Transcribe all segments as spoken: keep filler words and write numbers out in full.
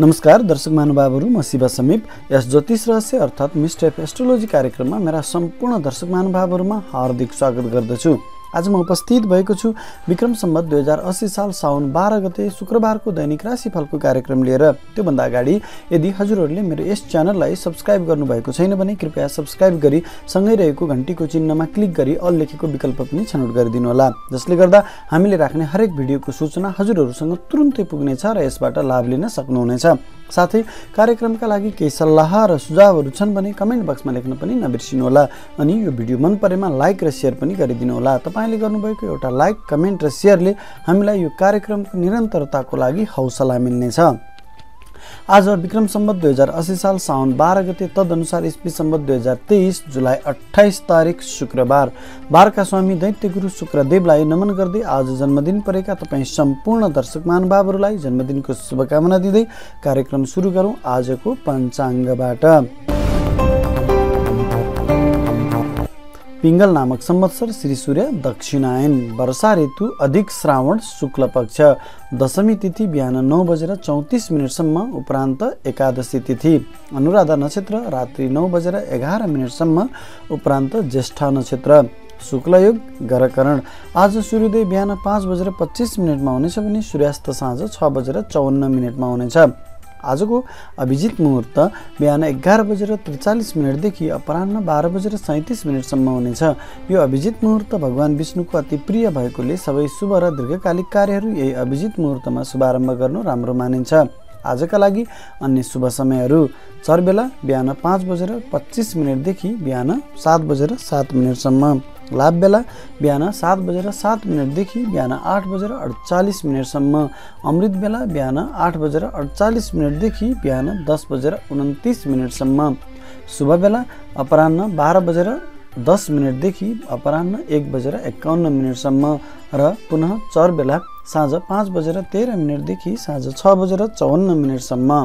नमस्कार दर्शक महानुभावहरू, म शिव समीप यस ज्योतिष रहस्य अर्थात् मिस्टर एफ एस्ट्रोलोजी कार्यक्रममा मेरा सम्पूर्ण दर्शक महानुभावहरूमा हार्दिक स्वागत गर्दछु। आज म उपस्थित भएको छु विक्रम सम्वत दुई हजार अस्सी साल साउन बाह्र गते शुक्रबारको दैनिक राशिफलको कार्यक्रम लिएर। त्योभन्दा अगाडि यदि हजुरहरूले मेरो यस च्यानललाई सब्स्क्राइब गर्नुभएको छैन भने कृपया सब्स्क्राइब गरी सँगै रहेको घण्टीको चिन्हमा क्लिक गरी अल लेखेको विकल्प पनि छनौट गरिदिनु होला, जसले गर्दा हामीले राख्ने हरेक भिडियोको सूचना हजुरहरूसँग तुरुन्तै पुग्नेछ र यसबाट लाभ लिन सक्नुहुनेछ। साथै कार्यक्रमका लागि केही सल्लाह र सुझावहरू छन् भने कमेन्ट बक्समा लेख्न पनि नबिर्सिनु होला। अनि यो भिडियो मन परेमा लाइक र सेयर पनि गरिदिनु होला। तपाईले गर्नुभएको एउटा लाइक, कमेन्ट र सेयरले हामीलाई यो कार्यक्रमको निरन्तरताको लागि हौसला मिल्नेछ। आज विक्रम सम्वत दुई हजार अस्सी साल साउन बाह्र गते तदनुसार इस्वी सम्वत दुई हजार तेइस जुलाई अट्ठाइस तारिक शुक्रबार। बारका स्वामी दैत्य गुरु शुक्रदेवलाई नमन गर्दै आज जन्मदिन परेका तपाईँ सम्पूर्ण दर्शक महानुभावहरूलाई जन्मदिनको शुभकामना दिँदै कार्यक्रम सुरु गरौँ आजको पञ्चाङ्गबाट। पिङ्गल नामक संवत्सर श्री सूर्य दक्षिणायन, वर्षा ऋतु अधिक श्रावण शुक्ल पक्ष, दशमी तिथि बिहान नौ बजेर चौतिस मिनटसम्म, उपरान्त एकादशी तिथि, अनुराधा नक्षत्र रात्रि नौ बजेर एघार मिनटसम्म, उपरान्त ज्येष्ठ नक्षत्र, शुक्लयोग गरकरण। आज सूर्योदय बिहान पाँच बजेर पच्चिस मिनटमा हुनेछ भने सूर्यास्त साँझ छ बजेर चौन्न मिनटमा हुनेछ। आजको अभिजित मुहुर्त बिहान एघार बजेर त्रिचालिस मिनटदेखि अपराह्न बाह्र बजेर सैँतिस मिनटसम्म हुनेछ। यो अभिजित मुहुर्त भगवान विष्णुको अति प्रिय भएकोले सबै शुभ र दीर्घकालिक कार्यहरू यही अभिजित मुहुर्तमा शुभारम्भ गर्नु राम्रो मानिन्छ। आजका लागि अन्य शुभ समयहरू: चरबेला बिहान पाँच बजेर पच्चिस मिनटदेखि बिहान सात बजेर सात मिनटसम्म, लाभ बेला बिहान सात बजेर सात मिनटदेखि बिहान आठ बजेर अडचालिस मिनटसम्म, अमृत बेला बिहान आठ बजेर अडचालिस मिनटदेखि बिहान दस बजेर उन्तिस मिनटसम्म, शुभ बेला अपराह्न बाह्र बजेर दस मिनटदेखि अपराह्न एक बजेर एकाउन्न मिनटसम्म र पुनः चर बेला साँझ पाँच बजेर तेह्र मिनटदेखि साँझ छ बजेर चौवन्न मिनटसम्म।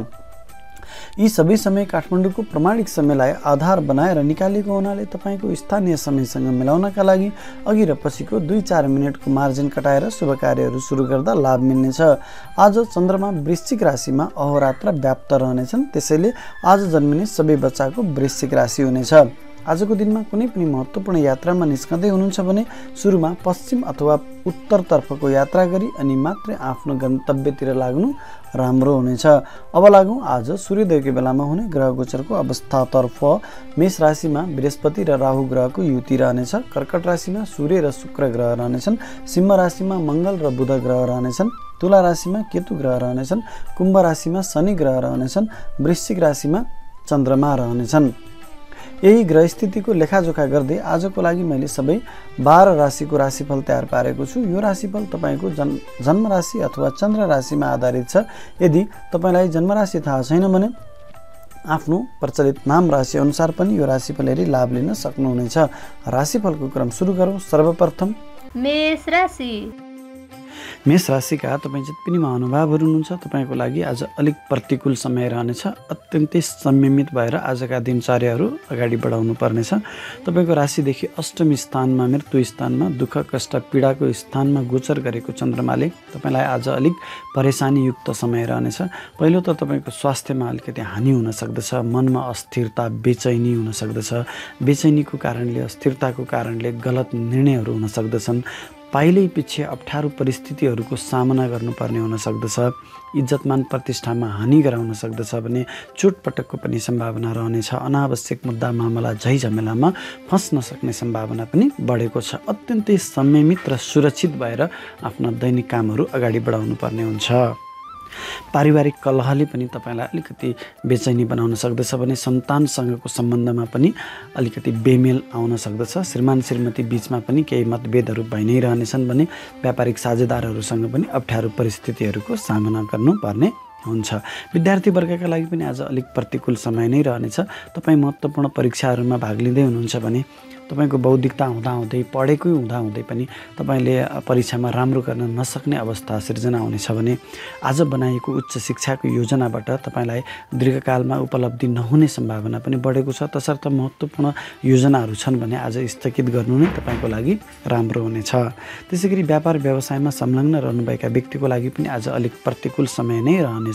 यी सबै समय काठमाडौँको प्रमाणिक समयलाई आधार बनाएर निकालेको हुनाले तपाईँको स्थानीय समयसँग मिलाउनका लागि अघि र पछिको दुई चार मिनटको मार्जिन कटाएर शुभ कार्यहरू सुरु गर्दा लाभ मिल्नेछ। आज चन्द्रमा वृश्चिक राशिमा अहोरात्र व्याप्त रहनेछन्, त्यसैले आज जन्मिने सबै बच्चाको वृश्चिक राशि हुनेछ। आजको दिनमा कुनै पनि महत्त्वपूर्ण यात्रामा निस्कँदै हुनुहुन्छ भने सुरुमा पश्चिम अथवा उत्तरतर्फको यात्रा गरी अनि मात्रै आफ्नो गन्तव्यतिर लाग्नु राम्रो हुनेछ। अब लागौँ आज सूर्योदयको बेलामा हुने ग्रह गोचरको अवस्थातर्फ। मेष राशिमा बृहस्पति र राहु ग्रहको युति रहनेछ। कर्कट राशिमा सूर्य र शुक्र ग्रह रहनेछन्। सिंह राशिमा मङ्गल र बुध ग्रह रहनेछन्। तुला राशिमा केतु ग्रह रहनेछन्। कुम्भ राशिमा शनि ग्रह रहनेछन्। वृश्चिक राशिमा चन्द्रमा रहनेछन्। यही ग्रह स्थितिको लेखाजोखा गर्दै आजको लागि मैले सबै बाह्र राशिको राशिफल तयार पारेको छु। यो राशिफल तपाईँको जन् जन्म राशि अथवा चन्द्र राशिमा आधारित छ। यदि तपाईँलाई जन्म राशि थाहा छैन भने आफ्नो प्रचलित नाम राशि अनुसार पनि यो राशिफल हेरी लाभ लिन सक्नुहुनेछ। राशिफलको क्रम सुरु गरौँ। सर्वप्रथम मेष राशि। मेष राशिका तपाईँ जति पनि महानुभावहरू हुनुहुन्छ तपाईँको लागि आज अलिक प्रतिकूल समय रहनेछ। अत्यन्तै संयमित भएर आजका दिनचर्याहरू अगाडि बढाउनु पर्नेछ। तपाईँको राशिदेखि अष्टमी स्थानमा, मृत्यु स्थानमा, दुःख कष्ट पीडाको स्थानमा गोचर गरेको चन्द्रमाले तपाईँलाई आज अलिक परेशानीयुक्त समय रहनेछ। पहिलो त तपाईँको स्वास्थ्यमा अलिकति हानि हुन सक्दछ। मनमा अस्थिरता, बेचैनी हुन सक्दछ। बेचैनीको कारणले, अस्थिरताको कारणले गलत निर्णयहरू हुन सक्दछन्। पाइलै पछि अप्ठ्यारो परिस्थितिहरूको सामना गर्नुपर्ने हुन सक्दछ। इज्जतमान प्रतिष्ठामा हानि गराउन सक्दछ भने चोटपटकको पनि सम्भावना रहनेछ। अनावश्यक मुद्दा मामला झैझमेलामा फस्न सक्ने सम्भावना पनि बढेको छ। अत्यन्तै संयमित र सुरक्षित भएर आफ्ना दैनिक कामहरू अगाडि बढाउनु पर्ने हुन्छ। पारिवारिक कलहले पनि तपाईँलाई अलिकति बेचैनी बनाउन सक्दछ भने सन्तानसँगको सम्बन्धमा पनि अलिकति बेमेल आउन सक्दछ। श्रीमान श्रीमती बिचमा पनि केही मतभेदहरू भइ नै रहनेछन् भने व्यापारिक साझेदारहरूसँग पनि अप्ठ्यारो परिस्थितिहरूको सामना गर्नुपर्ने हुन्छ। विद्यार्थी वर्गका लागि पनि आज अलिक प्रतिकूल समय नै रहनेछ। तपाईँ महत्त्वपूर्ण परीक्षाहरूमा भाग लिँदै हुनुहुन्छ भने तपाईको बौद्धिकता हुँदाहुँदै पढेकै हुँदाहुँदै पनि तपाईले परीक्षामा राम्रो गर्न नसक्ने अवस्था सिर्जना हुनेछ भने आज बनाएको उच्च शिक्षाको योजनाबाट तपाईलाई दीर्घकालमा उपलब्धि नहुने सम्भावना पनि बढेको छ। तसर्थ महत्त्वपूर्ण योजनाहरू छन् भने आज स्थगित गर्नु नै तपाईको लागि राम्रो हुनेछ। त्यसैगरी व्यापार व्यवसायमा संलग्न रहनुभएका व्यक्तिको लागि पनि आज अलिक प्रतिकूल समय नै रहनेछ।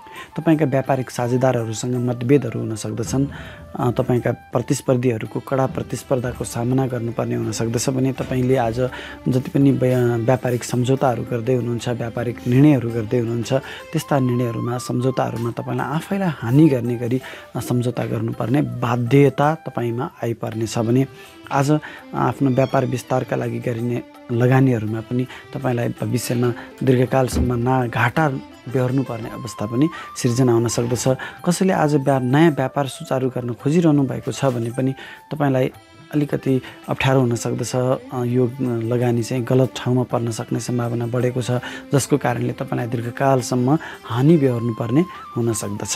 तपाईँका व्यापारिक साझेदारहरूसँग मतभेदहरू हुन सक्दछन्। तपाईँका प्रतिस्पर्धीहरूको कडा प्रतिस्पर्धाको सामना गर्नुपर्ने हुन सक्दछ भने तपाईँले आज जति पनि व्यापारिक सम्झौताहरू गर्दै हुनुहुन्छ, व्यापारिक निर्णयहरू गर्दै हुनुहुन्छ, त्यस्ता निर्णयहरूमा सम्झौताहरूमा तपाईँलाई आफैलाई हानि गर्ने गरी सम्झौता गर्नुपर्ने बाध्यता तपाईँमा आइपर्नेछ भने आज आफ्नो व्यापार विस्तारका लागि गरिने लगानीहरूमा पनि तपाईँलाई भविष्यमा दीर्घकालसम्म ना घाटा बेहोर्नु पर्ने अवस्था पनि सिर्जना हुन सक्दछ। कसैले आज व्या नयाँ व्यापार सुचारू गर्न खोजिरहनु भएको छ भने पनि तपाईँलाई अलिकति अप्ठ्यारो हुन सक्दछ। यो लगानी चाहिँ गलत ठाउँमा पर्न सक्ने सम्भावना बढेको छ, जसको कारणले तपाईँलाई दीर्घकालसम्म हानि बेहोर्नु पर्ने हुन सक्दछ।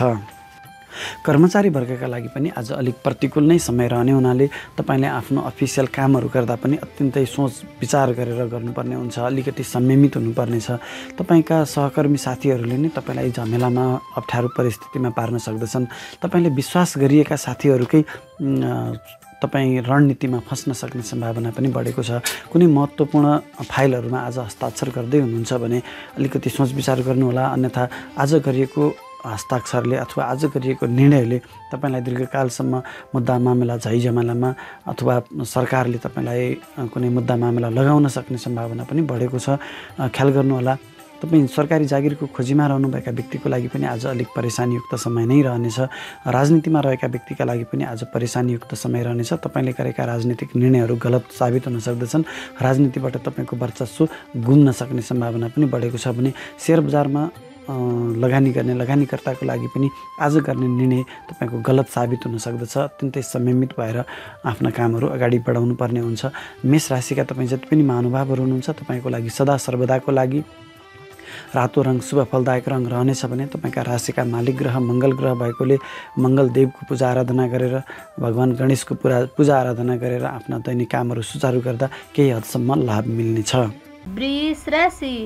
कर्मचारी वर्गका लागि पनि आज अलिक प्रतिकूल नै समय रहने हुनाले तपाईँले आफ्नो अफिसियल कामहरू गर्दा पनि अत्यन्तै सोच विचार गरेर गर्नुपर्ने हुन्छ, अलिकति संयमित हुनुपर्नेछ। तपाईँका सहकर्मी साथीहरूले नै तपाईँलाई झमेलामा अप्ठ्यारो परिस्थितिमा पार्न सक्दछन्। तपाईँले विश्वास गरिएका साथीहरूकै तपाईँ रणनीतिमा फस्न सक्ने सम्भावना पनि बढेको छ। कुनै महत्त्वपूर्ण फाइलहरूमा आज हस्ताक्षर गर्दै हुनुहुन्छ भने अलिकति सोच विचार गर्नुहोला, अन्यथा आज गरिएको हस्ताक्षरले अथवा आज गरिएको निर्णयले तपाईँलाई दीर्घकालसम्म मुद्दा मामिला झैझमेलामा अथवा सरकारले तपाईँलाई कुनै मुद्दा मामिला लगाउन सक्ने सम्भावना पनि बढेको छ। ख्याल गर्नुहोला। तपाईँ सरकारी जागिरको खोजीमा रहनुभएका व्यक्तिको लागि पनि आज अलिक परेशानीयुक्त समय नै रहनेछ। राजनीतिमा रहेका व्यक्तिका लागि पनि आज परेशानीयुक्त समय रहनेछ। तपाईँले गरेका राजनीतिक निर्णयहरू गलत साबित हुन सक्दछन्। राजनीतिबाट तपाईँको वर्चस्व गुम्न सक्ने सम्भावना पनि बढेको छ भने सेयर बजारमा लगानी गर्ने लगानीकर्ताको लागि पनि आज गर्ने निर्णय तपाईँको गलत साबित हुन सक्दछ। अत्यन्तै संयमित भएर आफ्ना कामहरू अगाडि बढाउनु पर्ने हुन्छ। मेष राशिका तपाईँ जति पनि महानुभावहरू हुनुहुन्छ, तपाईँको लागि सदा सर्वदाको लागि रातो रङ शुभ फलदायक रङ रहनेछ भने तपाईँका राशिका मालिक ग्रह मङ्गल ग्रह भएकोले मङ्गल देवको पूजा आराधना गरेर, भगवान् गणेशको पूजा पूजा आराधना गरेर आफ्ना दैनिक कामहरू सुचारू गर्दा केही हदसम्म लाभ मिल्नेछ। वृष राशि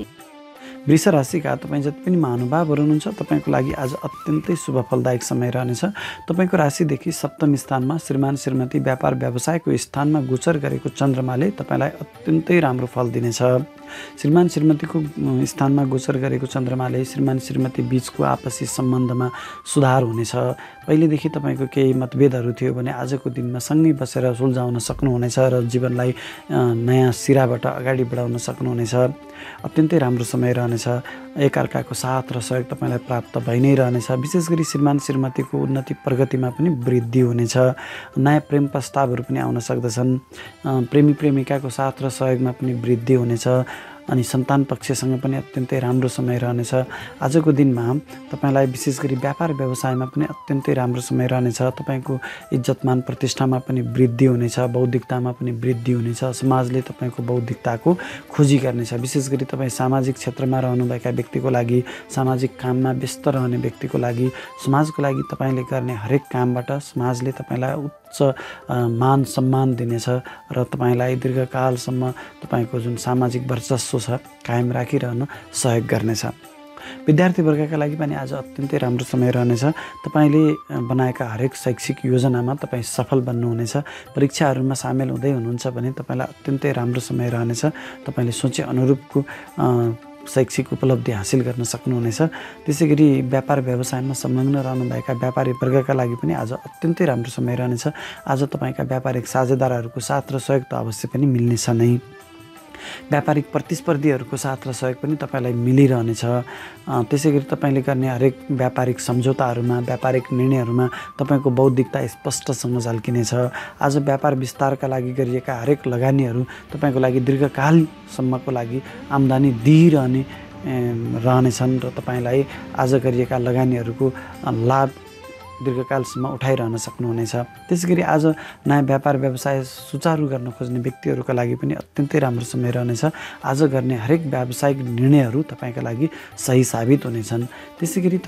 वृष राशिका तपाईँ जति पनि महानुभावहरू हुनुहुन्छ, तपाईँको लागि आज अत्यन्तै शुभ फलदायक समय रहनेछ। तपाईँको राशिदेखि सप्तम स्थानमा श्रीमान श्रीमती व्यापार व्यवसायको स्थानमा गोचर गरेको चन्द्रमाले तपाईँलाई अत्यन्तै राम्रो फल दिनेछ। श्रीमान श्रीमतीको स्थानमा गोचर गरेको चन्द्रमाले श्रीमान श्रीमती बीचको आपसी सम्बन्धमा सुधार हुनेछ। पहिलेदेखि तपाईँको केही मतभेदहरू थियो भने आजको दिनमा सँगै बसेर सुल्झाउन सक्नुहुनेछ र जीवनलाई नयाँ सिराबाट अगाडि बढाउन सक्नुहुनेछ। अत्यन्तै राम्रो समय रहनेछ। एकअर्काको साथ र सहयोग तपाईँलाई प्राप्त भइ नै रहनेछ। विशेष गरी श्रीमान श्रीमतीको उन्नति प्रगतिमा पनि वृद्धि हुनेछ। नयाँ प्रेम प्रस्तावहरू पनि आउन सक्दछन्। प्रेमी प्रेमिकाको साथ र सहयोगमा पनि वृद्धि हुनेछ। अनि सन्तान पक्षसँग पनि अत्यन्तै राम्रो समय रहनेछ। आजको दिनमा तपाईँलाई विशेष गरी व्यापार व्यवसायमा पनि अत्यन्तै राम्रो समय रहनेछ। तपाईँको इज्जतमान प्रतिष्ठामा पनि वृद्धि हुनेछ, बौद्धिकतामा पनि वृद्धि हुनेछ। समाजले तपाईँको बौद्धिकताको खोजी गर्नेछ। विशेष गरी तपाईँ सामाजिक क्षेत्रमा रहनुभएका व्यक्तिको लागि, सामाजिक काममा व्यस्त रहने व्यक्तिको लागि, समाजको लागि तपाईँले गर्ने हरेक कामबाट समाजले तपाईँलाई उच्च मान सम्मान दिनेछ र तपाईँलाई दीर्घकालसम्म तपाईँको जुन सामाजिक वर्चस्व छ कायम राखिरहन सहयोग गर्नेछ। विद्यार्थी वर्गका लागि पनि आज अत्यन्तै राम्रो समय रहनेछ। तपाईँले बनाएका हरेक शैक्षिक योजनामा तपाईँ सफल बन्नुहुनेछ। परीक्षाहरूमा सामेल हुँदै हुनुहुन्छ भने तपाईँलाई अत्यन्तै राम्रो समय रहनेछ। तपाईँले सोचे अनुरूपको शैक्षिक उपलब्धि हासिल गर्न सक्नुहुनेछ। त्यसै गरी व्यापार व्यवसायमा संलग्न रहनुभएका व्यापारी वर्गका लागि पनि आज अत्यन्तै राम्रो समय रहनेछ। आज तपाईँका व्यापारिक साझेदारहरूको साथ र सहयोग त अवश्य पनि मिल्नेछ नै। व्यापारिक प्रतिस्पर्धीहरूको साथ र सहयोग पनि तपाईँलाई मिलिरहनेछ। त्यसै गरी तपाईँले गर्ने हरेक व्यापारिक सम्झौताहरूमा, व्यापारिक निर्णयहरूमा तपाईँको बौद्धिकता स्पष्टसँग झल्किनेछ। आज व्यापार विस्तारका लागि गरिएका हरेक लगानीहरू तपाईँको लागि दीर्घकालसम्मको लागि आम्दानी दिइरहने रहनेछन् र तपाईँलाई आज गरिएका लगानीहरूको लाभ दीर्घकालसम्म उठाइरहन सक्नुहुनेछ। त्यसै गरी आज नयाँ व्यापार व्यवसाय सुचारू गर्न खोज्ने व्यक्तिहरूका लागि पनि अत्यन्तै राम्रो समय रहनेछ। आज गर्ने हरेक व्यावसायिक निर्णयहरू तपाईँका लागि सही साबित हुनेछन्। त्यसै गरी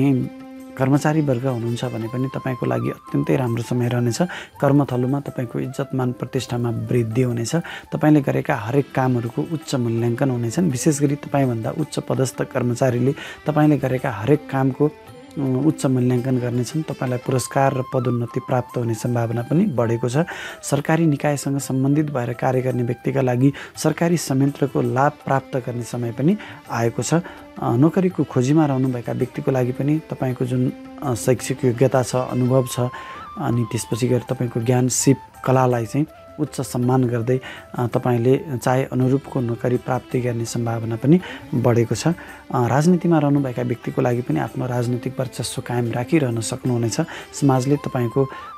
तपाईँ कर्मचारी वर्ग हुनुहुन्छ भने पनि तपाईँको लागि अत्यन्तै राम्रो समय रहनेछ। कर्मथलोमा तपाईँको इज्जतमान प्रतिष्ठामा वृद्धि हुनेछ। तपाईँले गरेका हरेक कामहरूको उच्च मूल्याङ्कन हुनेछन्। विशेष गरी तपाईँभन्दा उच्च पदस्थ कर्मचारीले तपाईँले गरेका हरेक कामको उच्च मूल्याङ्कन गर्नेछन्। तपाईँलाई पुरस्कार र पदोन्नति प्राप्त हुने सम्भावना पनि बढेको छ। सरकारी निकायसँग सम्बन्धित भएर कार्य गर्ने व्यक्तिका लागि सरकारी संयन्त्रको लाभ प्राप्त गर्ने समय पनि आएको छ। नोकरीको खोजीमा रहनुभएका व्यक्तिको लागि पनि तपाईँको जुन शैक्षिक योग्यता छ, अनुभव छ, अनि त्यसपछि गएर तपाईँको ज्ञान, सिप, कलालाई चाहिँ उच्च सम्मान गर्दै तपाईँले चाहे अनुरूपको नोकरी प्राप्ति गर्ने सम्भावना पनि बढेको छ। राजनीतिमा रहनुभएका व्यक्तिको लागि पनि आफ्नो राजनीतिक वर्चस्व कायम राखिरहन सक्नुहुनेछ। समाजले तपाईँको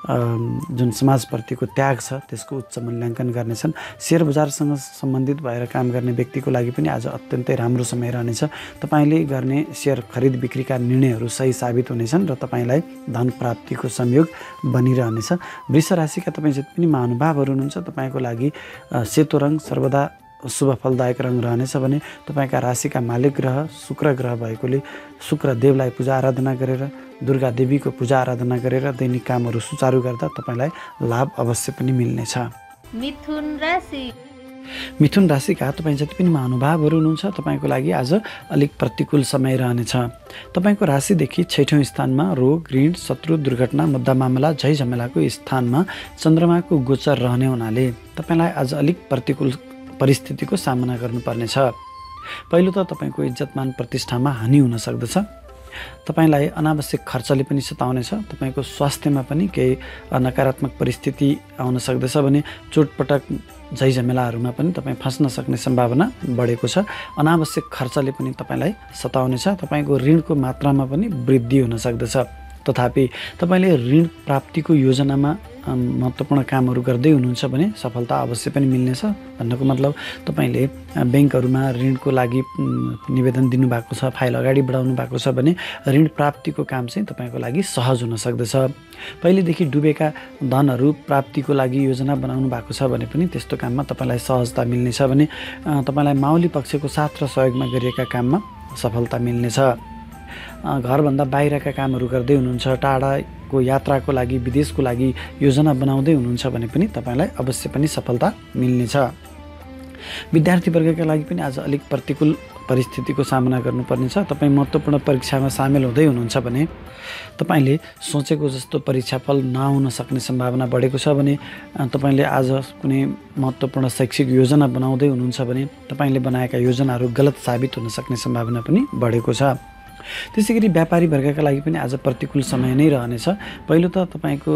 जुन समाजप्रतिको त्याग छ त्यसको उच्च मूल्याङ्कन गर्नेछन्। सेयर बजारसँग सम्बन्धित भएर काम गर्ने व्यक्तिको लागि पनि आज अत्यन्तै राम्रो समय रहनेछ। तपाईँले गर्ने सेयर खरिद बिक्रीका निर्णयहरू सही साबित हुनेछन् र तपाईँलाई धन प्राप्तिको संयोग बनिरहनेछ। वृष राशिका तपाईँ जति पनि महानुभावहरू हुनुहुन्छ तपाईँको लागि सेतो रङ सर्वदा शुभ फलदायक रङ रहनेछ भने तपाईँका राशिका मालिक ग्रह शुक्र ग्रह भएकोले शुक्र देवलाई पूजा आराधना गरेर, दुर्गा देवीको पूजा आराधना गरेर दैनिक कामहरू सुचारू गर्दा तपाईँलाई लाभ अवश्य पनि मिल्नेछ। मिथुन राशि मिथुन राशिका तपाईँ जति पनि महानुभावहरू हुनुहुन्छ तपाईँको लागि आज अलिक प्रतिकूल समय रहनेछ। तपाईँको राशिदेखि छैठौँ स्थानमा रोग, ऋण, शत्रु, दुर्घटना, मुद्दा मामला, झै झमेलाको स्थानमा चन्द्रमाको गोचर रहने हुनाले तपाईँलाई आज अलिक प्रतिकूल परिस्थितिको सामना गर्नुपर्नेछ। पहिलो त तपाईँको इज्जतमान प्रतिष्ठामा हानि हुन सक्दछ। तपाईँलाई अनावश्यक खर्चले पनि सताउनेछ। तपाईँको स्वास्थ्यमा पनि केही नकारात्मक परिस्थिति आउन सक्दछ भने चोटपटक, झै झमेलाहरूमा पनि तपाईँ फस्न सक्ने सम्भावना बढेको छ। अनावश्यक खर्चले पनि तपाईँलाई सताउनेछ। तपाईँको ऋणको मात्रामा पनि वृद्धि हुन सक्दछ। तथापि तपाईँले ऋण प्राप्तिको योजनामा महत्त्वपूर्ण कामहरू गर्दै हुनुहुन्छ भने सफलता अवश्य पनि मिल्नेछ। भन्नको मतलब तपाईँले ब्याङ्कहरूमा ऋणको लागि निवेदन दिनुभएको छ, फाइल अगाडि बढाउनु भएको छ भने ऋण प्राप्तिको काम चाहिँ तपाईँको लागि सहज हुन सक्दछ। पहिलेदेखि डुबेका धनहरू प्राप्तिको लागि योजना बनाउनु भएको छ भने पनि त्यस्तो काममा तपाईँलाई सहजता मिल्नेछ भने तपाईँलाई माउली पक्षको साथ र सहयोगमा गरिएका काममा सफलता मिल्नेछ। घरभन्दा बाहिरका कामहरू गर्दै हुनुहुन्छ, टाढाको यात्राको लागि, विदेशको लागि योजना बनाउँदै हुनुहुन्छ भने पनि तपाईँलाई अवश्य पनि सफलता मिल्नेछ। विद्यार्थीवर्गका लागि पनि आज अलिक प्रतिकूल परिस्थितिको सामना गर्नुपर्नेछ। तपाईँ महत्त्वपूर्ण परीक्षामा सामेल हुँदै हुनुहुन्छ भने तपाईँले सोचेको जस्तो परीक्षाफल नआउन सक्ने सम्भावना बढेको छ भने तपाईँले आज कुनै महत्त्वपूर्ण शैक्षिक योजना बनाउँदै हुनुहुन्छ भने तपाईँले बनाएका योजनाहरू गलत साबित हुन सक्ने सम्भावना पनि बढेको छ। त्यसै गरी व्यापारी वर्गका लागि पनि आज प्रतिकूल समय नै रहनेछ। पहिलो त तपाईँको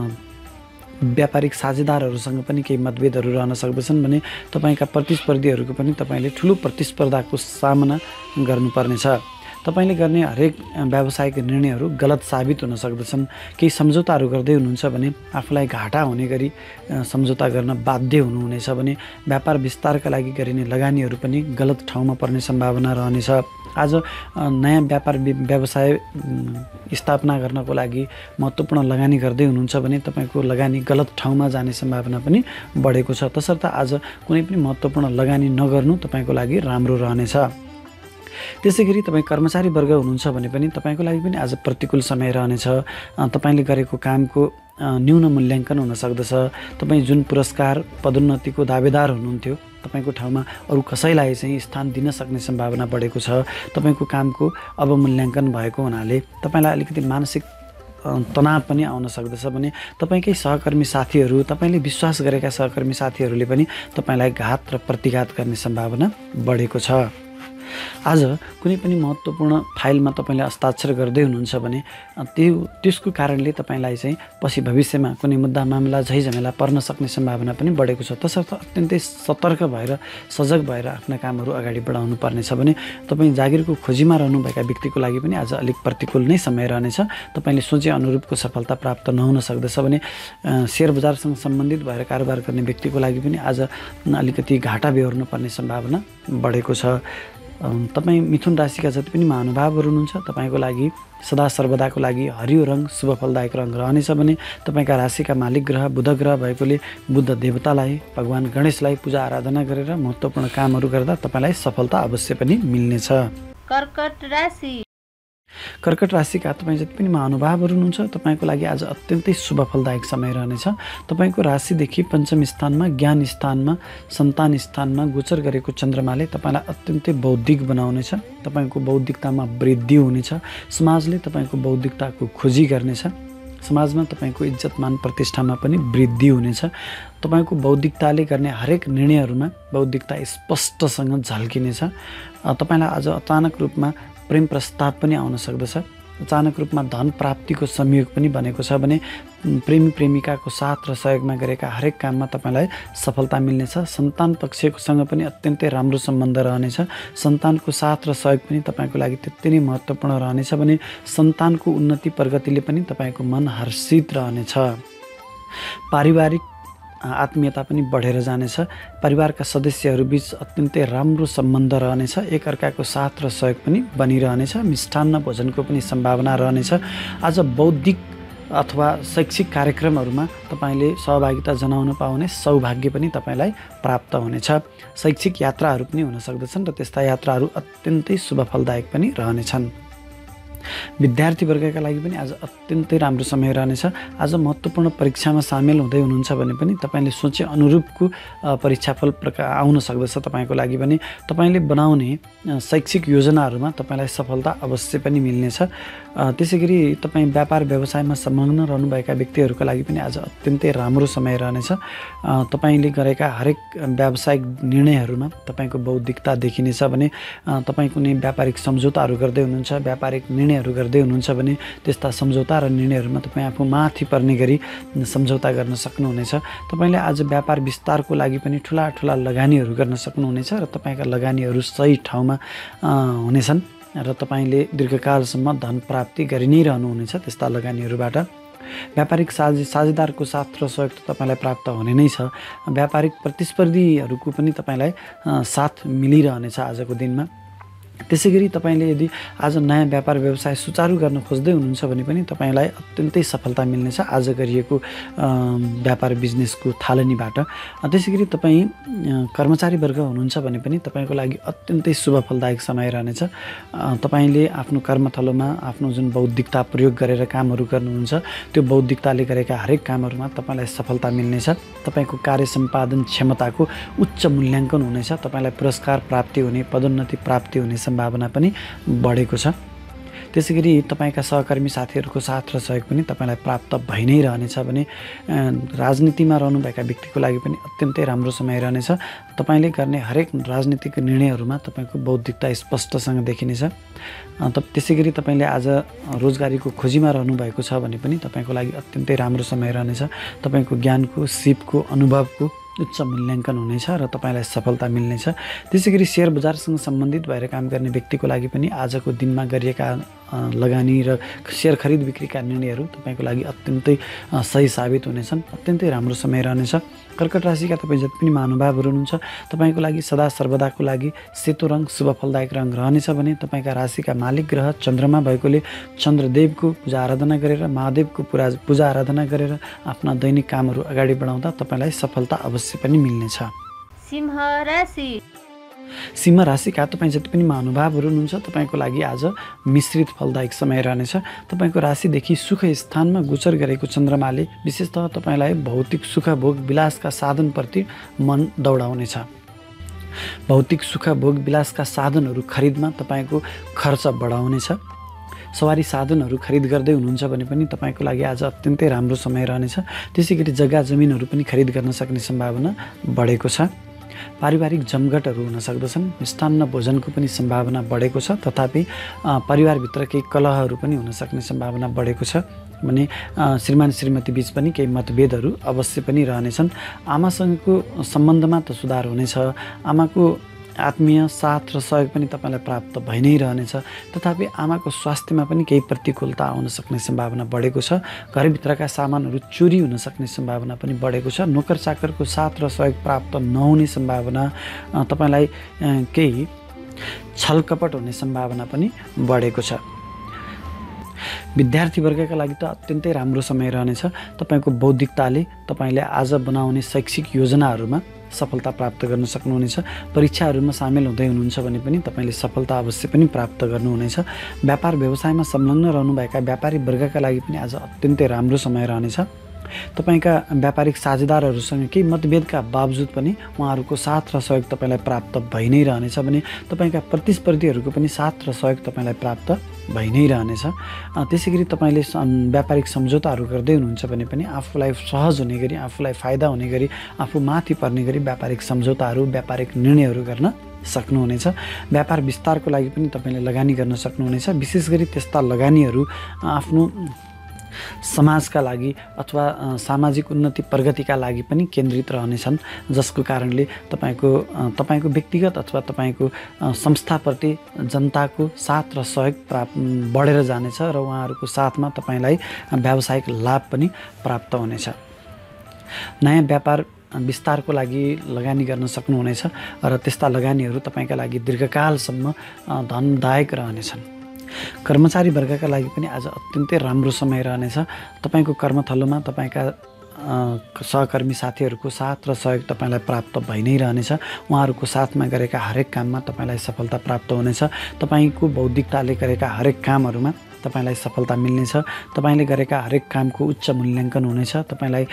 व्यापारिक साझेदारहरूसँग पनि केही मतभेदहरू रहन सक्दछन् भने तपाईँका प्रतिस्पर्धीहरूको पनि तपाईँले ठुलो प्रतिस्पर्धाको सामना गर्नुपर्नेछ। तपाईँले गर्ने हरेक व्यावसायिक निर्णयहरू गलत साबित हुन सक्दछन्। केही सम्झौताहरू गर्दै हुनुहुन्छ भने आफूलाई घाटा हुने गरी सम्झौता गर्न बाध्य हुनुहुनेछ भने व्यापार विस्तारका लागि गरिने लगानीहरू पनि गलत ठाउँमा पर्ने सम्भावना रहनेछ। आज नयाँ व्यापार व्यवसाय स्थापना गर्नको लागि महत्त्वपूर्ण लगानी गर्दै हुनुहुन्छ भने तपाईँको लगानी गलत ठाउँमा जाने सम्भावना पनि बढेको छ। तसर्थ आज कुनै पनि महत्त्वपूर्ण लगानी नगर्नु तपाईँको लागि राम्रो रहनेछ। त्यसै गरी तपाईँ कर्मचारी वर्ग हुनुहुन्छ भने पनि तपाईँको लागि पनि आज प्रतिकूल समय रहनेछ। तपाईँले गरेको कामको न्यून मूल्याङ्कन हुन सक्दछ। तपाईँ जुन पुरस्कार पदोन्नतिको दावेदार हुनुहुन्थ्यो तपाईँको ठाउँमा अरू कसैलाई चाहिँ स्थान दिन सक्ने सम्भावना बढेको छ। तपाईँको कामको अवमूल्याङ्कन भएको हुनाले तपाईँलाई अलिकति मानसिक तनाव पनि आउन सक्दछ भने तपाईँकै सहकर्मी साथीहरू, तपाईँले विश्वास गरेका सहकर्मी साथीहरूले पनि तपाईँलाई घात र प्रतिघात गर्ने सम्भावना बढेको छ। आज कुनै पनि महत्त्वपूर्ण फाइलमा तपाईँले हस्ताक्षर गर्दै हुनुहुन्छ भने त्यो त्यसको कारणले तपाईँलाई चाहिँ पछि भविष्यमा कुनै मुद्दा मामला झै झमेला पर्न सक्ने सम्भावना पनि बढेको छ। तसर्थ अत्यन्तै सतर्क भएर सजग भएर आफ्ना कामहरू अगाडि बढाउनु पर्नेछ भने तपाईँ जागिरको खोजीमा रहनुभएका व्यक्तिको लागि पनि आज अलिक प्रतिकूल नै समय रहनेछ। तपाईँले सोचे अनुरूपको सफलता प्राप्त नहुन सक्दछ भने सेयर बजारसँग सम्बन्धित भएर कारोबार गर्ने व्यक्तिको लागि पनि आज अलिकति घाटा बेहोर्नु पर्ने सम्भावना बढेको छ। तपाईँ मिथुन राशिका जति पनि महानुभावहरू हुनुहुन्छ तपाईँको लागि सदा सर्वदाको लागि हरियो रङ शुभ फलदायक रङ रहनेछ भने तपाईँका राशिका मालिक ग्रह बुध ग्रह भएकोले बुद्ध देवतालाई, भगवान गणेशलाई पूजा आराधना गरेर महत्त्वपूर्ण कामहरू गर्दा तपाईँलाई सफलता अवश्य पनि मिल्नेछ। कर्कट राशि कर्कट राशिका तपाईँ जति पनि महानुभावहरू हुनुहुन्छ तपाईँको लागि आज अत्यन्तै शुभ फलदायक समय रहनेछ। तपाईँको राशिदेखि पञ्चम स्थानमा, ज्ञान स्थानमा, सन्तान स्थानमा गोचर गरेको चन्द्रमाले तपाईँलाई अत्यन्तै बौद्धिक बनाउनेछ। तपाईँको बौद्धिकतामा वृद्धि हुनेछ। समाजले तपाईँको बौद्धिकताको खोजी गर्नेछ। समाजमा तपाईँको इज्जत मान प्रतिष्ठामा पनि वृद्धि हुनेछ। तपाईँको बौद्धिकताले गर्ने हरेक निर्णयहरूमा बौद्धिकता स्पष्टसँग झल्किनेछ। तपाईँलाई आज अचानक रूपमा प्रेम प्रस्ताव पनि आउन सक्दछ। अचानक रूपमा धन प्राप्तिको संयोग पनि बनेको छ भने प्रेमी प्रेमिकाको साथ र सहयोगमा गरेका हरेक काममा तपाईँलाई सफलता मिल्नेछ। सन्तान पक्षसँग पनि अत्यन्तै राम्रो सम्बन्ध रहनेछ। सन्तानको साथ र सहयोग पनि तपाईँको लागि त्यति नै महत्त्वपूर्ण रहनेछ भने सन्तानको उन्नति प्रगतिले पनि तपाईँको मन हर्षित रहनेछ। पारिवारिक आत्मीयता पनि बढेर जानेछ। परिवारका सदस्यहरूबीच अत्यन्तै राम्रो सम्बन्ध रहनेछ। एकअर्काको साथ र सहयोग पनि बनिरहनेछ। मिष्टान्न भोजनको पनि सम्भावना रहनेछ। आज बौद्धिक अथवा शैक्षिक कार्यक्रमहरूमा तपाईँले सहभागिता जनाउन पाउने सौभाग्य पनि तपाईँलाई प्राप्त हुनेछ। शैक्षिक यात्राहरू पनि हुन सक्दछन् र त्यस्ता यात्राहरू अत्यन्तै शुभ फलदायक पनि रहनेछन्। विद्यार्थी वर्गका लागि पनि आज अत्यन्तै राम्रो समय रहनेछ। आज महत्त्वपूर्ण परीक्षामा सामेल हुँदै हुनुहुन्छ भने पनि तपाईँले सोचे अनुरूपको परीक्षाफल प्रकार आउन सक्दछ। तपाईँको लागि पनि तपाईँले बनाउने शैक्षिक योजनाहरूमा तपाईँलाई सफलता अवश्य पनि मिल्नेछ। त्यसै गरी तपाईँ व्यापार व्यवसायमा संलग्न रहनुभएका व्यक्तिहरूका लागि पनि आज अत्यन्तै राम्रो समय रहनेछ। तपाईँले गरेका हरेक व्यावसायिक निर्णयहरूमा तपाईँको बौद्धिकता देखिनेछ भने तपाईँ कुनै व्यापारिक सम्झौताहरू गर्दै हुनुहुन्छ, व्यापारिक निर्णयहरू गर्दै हुनुहुन्छ भने त्यस्ता सम्झौता र निर्णयहरूमा तपाईँ आफू माथि पर्ने गरी सम्झौता गर्न सक्नुहुनेछ। तपाईँले आज व्यापार विस्तारको लागि पनि ठुला ठुला लगानीहरू गर्न सक्नुहुनेछ र तपाईँका लगानीहरू सही ठाउँमा हुनेछन् र तपाईँले दीर्घकालसम्म धन प्राप्ति गरि नै रहनुहुनेछ त्यस्ता लगानीहरूबाट। व्यापारिक साझे साझेदारको साथ र सहयोग त तपाईँलाई प्राप्त हुने नै छ। व्यापारिक प्रतिस्पर्धीहरूको पनि तपाईँलाई साथ मिलिरहनेछ आजको दिनमा। त्यसै गरी तपाईँले यदि आज नयाँ व्यापार व्यवसाय सुचारू गर्न खोज्दै हुनुहुन्छ भने पनि तपाईँलाई अत्यन्तै सफलता मिल्नेछ आज गरिएको व्यापार बिजनेसको थालनीबाट। त्यसै गरी तपाईँ कर्मचारी वर्ग हुनुहुन्छ भने पनि तपाईँको लागि अत्यन्तै शुभ फलदायक समय रहनेछ। तपाईँले आफ्नो कर्मथलोमा आफ्नो जुन बौद्धिकता प्रयोग गरेर कामहरू गर्नुहुन्छ त्यो बौद्धिकताले गरेका हरेक कामहरूमा तपाईँलाई सफलता मिल्नेछ। तपाईँको कार्य सम्पादन क्षमताको उच्च मूल्याङ्कन हुनेछ। तपाईँलाई पुरस्कार प्राप्ति हुने, पदोन्नति प्राप्ति हुने सम्भावना पनि बढेको छ। त्यसै गरी तपाईँका सहकर्मी साथीहरूको साथ र सहयोग पनि तपाईँलाई प्राप्त भइ नै रहनेछ भने राजनीतिमा रहनुभएका व्यक्तिको लागि पनि अत्यन्तै राम्रो समय रहनेछ। तपाईँले गर्ने हरेक राजनीतिक निर्णयहरूमा तपाईँको बौद्धिकता स्पष्टसँग देखिनेछ। त्यसै गरी तपाईँले आज रोजगारीको खोजीमा रहनुभएको छ भने पनि तपाईँको लागि अत्यन्तै राम्रो समय रहनेछ। तपाईँको ज्ञानको, सिपको, अनुभवको उच्च मूल्याङ्कन हुनेछ र तपाईँलाई सफलता मिल्नेछ। त्यसै गरी सेयर बजारसँग सम्बन्धित भएर काम गर्ने व्यक्तिको लागि पनि आजको दिनमा गरिएका लगानी र सेयर खरिद बिक्रीका निर्णयहरू तपाईँको लागि अत्यन्तै सही साबित हुनेछन्। अत्यन्तै राम्रो समय रहनेछ। कर्कट राशिका तपाईँ जति पनि महानुभावहरू हुनुहुन्छ तपाईँको लागि सदा सर्वदाको लागि सेतो रङ शुभ फलदायक रङ रहनेछ भने तपाईँका राशिका मालिक ग्रह चन्द्रमा भएकोले चन्द्रदेवको पूजा आराधना गरेर, महादेवको पूजा पूजा आराधना गरेर आफ्ना दैनिक कामहरू अगाडि बढाउँदा तपाईँलाई सफलता अवश्य पनि मिल्नेछ। सिंह राशि सिंह राशिका तपाईँ जति पनि महानुभावहरू हुनुहुन्छ तपाईँको लागि आज मिश्रित फलदायक समय रहनेछ। तपाईँको राशिदेखि सुख स्थानमा गोचर गरेको चन्द्रमाले विशेषतः तपाईँलाई भौतिक सुख भोग विलासका साधनप्रति मन दौडाउनेछ। भौतिक सुख भोग विलासका साधनहरू खरिदमा तपाईँको खर्च बढाउनेछ। सवारी साधनहरू खरिद गर्दै हुनुहुन्छ भने पनि तपाईँको लागि आज अत्यन्तै राम्रो समय रहनेछ। त्यसै गरी जग्गा जमिनहरू पनि खरिद गर्न सक्ने सम्भावना बढेको छ। पारिवारिक जमघटहरू हुन सक्दछन्। मिष्टान्न भोजनको पनि सम्भावना बढेको छ। तथापि परिवारभित्र केही कलहहरू पनि हुन सक्ने सम्भावना बढेको छ भने श्रीमान श्रीमती बीच पनि केही मतभेदहरू अवश्य पनि रहनेछन्। आमासँगको सम्बन्धमा त सुधार हुनेछ। आमाको आत्मीय साथ र सहयोग पनि तपाईँलाई प्राप्त भइ नै रहनेछ। तथापि आमाको स्वास्थ्यमा पनि केही प्रतिकूलता आउन सक्ने सम्भावना बढेको छ। घरभित्रका सामानहरू चोरी हुन सक्ने सम्भावना पनि बढेको छ। नोकर चाकरको साथ र सहयोग प्राप्त नहुने सम्भावना, तपाईँलाई केही छलकपट हुने सम्भावना पनि बढेको छ। विद्यार्थी वर्गका लागि त अत्यन्तै राम्रो समय रहनेछ। तपाईँको बौद्धिकताले तपाईँले आज बनाउने शैक्षिक योजनाहरूमा सफलता प्राप्त गर्न सक्नुहुनेछ। परीक्षाहरूमा सामेल हुँदै हुनुहुन्छ भने पनि तपाईँले सफलता अवश्य पनि प्राप्त गर्नुहुनेछ। व्यापार व्यवसायमा संलग्न रहनुभएका व्यापारी वर्गका लागि पनि आज अत्यन्तै राम्रो समय रहनेछ। तपाईँका व्यापारिक साझेदारहरूसँग केही मतभेदका बावजुद पनि उहाँहरूको साथ र सहयोग तपाईँलाई प्राप्त भइ नै रहनेछ भने तपाईँका प्रतिस्पर्धीहरूको पनि साथ र सहयोग तपाईँलाई प्राप्त भइ नै रहनेछ। त्यसै गरी तपाईँले व्यापारिक सम्झौताहरू गर्दै हुनुहुन्छ भने पनि आफूलाई सहज हुने गरी, आफूलाई फाइदा हुने गरी, आफू माथि पर्ने गरी व्यापारिक सम्झौताहरू, व्यापारिक निर्णयहरू गर्न सक्नुहुनेछ। व्यापार विस्तारको लागि पनि तपाईँले लगानी गर्न सक्नुहुनेछ। विशेष गरी त्यस्ता लगानीहरू आफ्नो समाजका लागि अथवा सामाजिक उन्नति प्रगतिका लागि पनि केन्द्रित रहनेछन्, जसको कारणले तपाईँको तपाईँको व्यक्तिगत अथवा तपाईँको संस्थाप्रति जनताको साथ र सहयोग प्राप्त बढेर जानेछ र उहाँहरूको साथमा तपाईँलाई व्यावसायिक लाभ पनि प्राप्त हुनेछ। नयाँ व्यापार विस्तारको लागि लगानी गर्न सक्नुहुनेछ र त्यस्ता लगानीहरू तपाईँका लागि दीर्घकालसम्म धनदायक रहनेछन्। कर्मचारी वर्गका लागि पनि आज अत्यन्तै राम्रो समय रहनेछ। तपाईँको कर्मथलोमा तपाईँका सहकर्मी साथीहरूको साथ र सहयोग तपाईँलाई प्राप्त भइ नै रहनेछ। उहाँहरूको साथमा गरेका हरेक काममा तपाईँलाई सफलता प्राप्त हुनेछ। तपाईँको बौद्धिकताले गरेका हरेक कामहरूमा तपाईँलाई सफलता मिल्नेछ। तपाईँले गरेका हरेक कामको उच्च मूल्याङ्कन हुनेछ। तपाईँलाई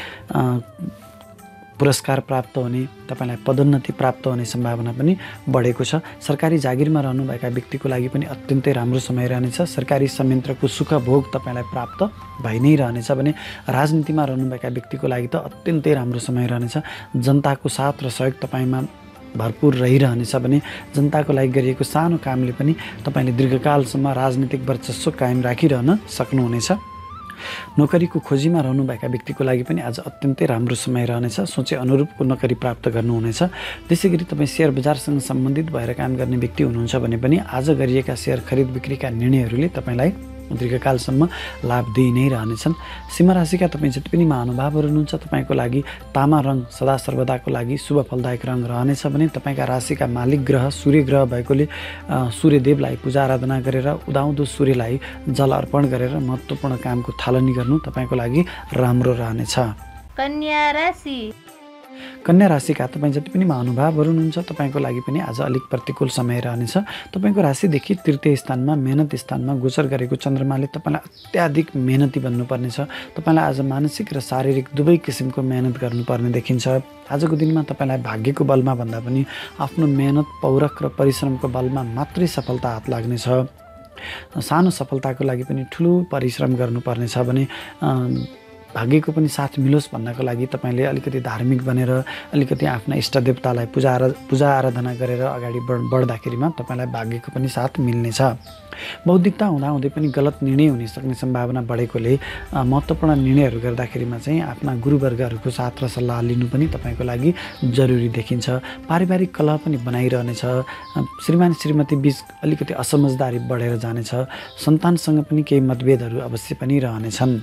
पुरस्कार प्राप्त हुने, तपाईँलाई पदोन्नति प्राप्त हुने सम्भावना पनि बढेको छ। सरकारी जागिरमा रहनुभएका व्यक्तिको लागि पनि अत्यन्तै राम्रो समय रहनेछ। सरकारी संयन्त्रको सुख भोग तपाईँलाई प्राप्त भइ नै रहनेछ भने राजनीतिमा रहनुभएका व्यक्तिको लागि त अत्यन्तै राम्रो समय रहनेछ। जनताको साथ र सहयोग तपाईँमा भरपुर रहिरहनेछ भने जनताको लागि गरिएको सानो कामले पनि तपाईँले दीर्घकालसम्म राजनीतिक वर्चस्व कायम राखिरहन सक्नुहुनेछ। नोकरीको खोजीमा रहनुभएका व्यक्तिको लागि पनि आज अत्यन्तै राम्रो समय रहनेछ। सोचे अनुरूपको नोकरी प्राप्त गर्नुहुनेछ। त्यसै गरी तपाईँ सेयर बजारसँग सम्बन्धित भएर काम गर्ने व्यक्ति हुनुहुन्छ भने पनि आज गरिएका सेयर खरिद बिक्रीका निर्णयहरूले तपाईँलाई दीर्घकालसम्म लाभ दिइ नै रहनेछन्। सिंह राशिका तपाईँ जति पनि महानुभावहरू हुनुहुन्छ तपाईँको लागि तामा रङ सदा सर्वदाको लागि शुभ फलदायक रङ रहनेछ भने तपाईँका राशिका मालिक ग्रह सूर्य ग्रह भएकोले सूर्यदेवलाई पूजा आराधना गरेर उदाउँदो सूर्यलाई जल अर्पण गरेर महत्त्वपूर्ण कामको थालनी गर्नु तपाईँको लागि राम्रो रहनेछ। कन्या राशि कन्या राशिका तपाईँ जति पनि महानुभावहरू हुनुहुन्छ तपाईँको लागि पनि आज अलिक प्रतिकूल समय रहनेछ। तपाईँको राशिदेखि तृतीय स्थानमा मेहनत स्थानमा गोचर गरेको चन्द्रमाले तपाईँलाई अत्याधिक मेहनती बन्नुपर्नेछ। तपाईँलाई आज मानसिक र शारीरिक दुवै किसिमको मेहनत गर्नुपर्ने देखिन्छ। आजको दिनमा तपाईँलाई भाग्यको बलमा भन्दा पनि आफ्नो मेहनत पौरख र परिश्रमको बलमा मात्रै सफलता हात लाग्नेछ। सानो सफलताको लागि पनि ठुलो परिश्रम गर्नुपर्नेछ भने भाग्यको पनि साथ मिलोस् भन्नको लागि तपाईँले अलिकति धार्मिक बनेर अलिकति आफ्ना इष्टदेवतालाई पूजा आरा पूजा आराधना गरेर अगाडि बढ बढ्दाखेरिमा तपाईँलाई भाग्यको पनि साथ मिल्नेछ। बौद्धिकता हुँदाहुँदै पनि गलत निर्णय हुन सक्ने सम्भावना बढेकोले महत्त्वपूर्ण निर्णयहरू गर्दाखेरिमा चाहिँ आफ्ना गुरुवर्गहरूको साथ र सल्लाह लिनु पनि तपाईँको लागि जरुरी देखिन्छ। पारिवारिक कलह पनि बनाइरहनेछ। श्रीमान श्रीमती बीच अलिकति असमझदारी बढेर जानेछ। सन्तानसँग पनि केही मतभेदहरू अवश्य पनि रहनेछन्।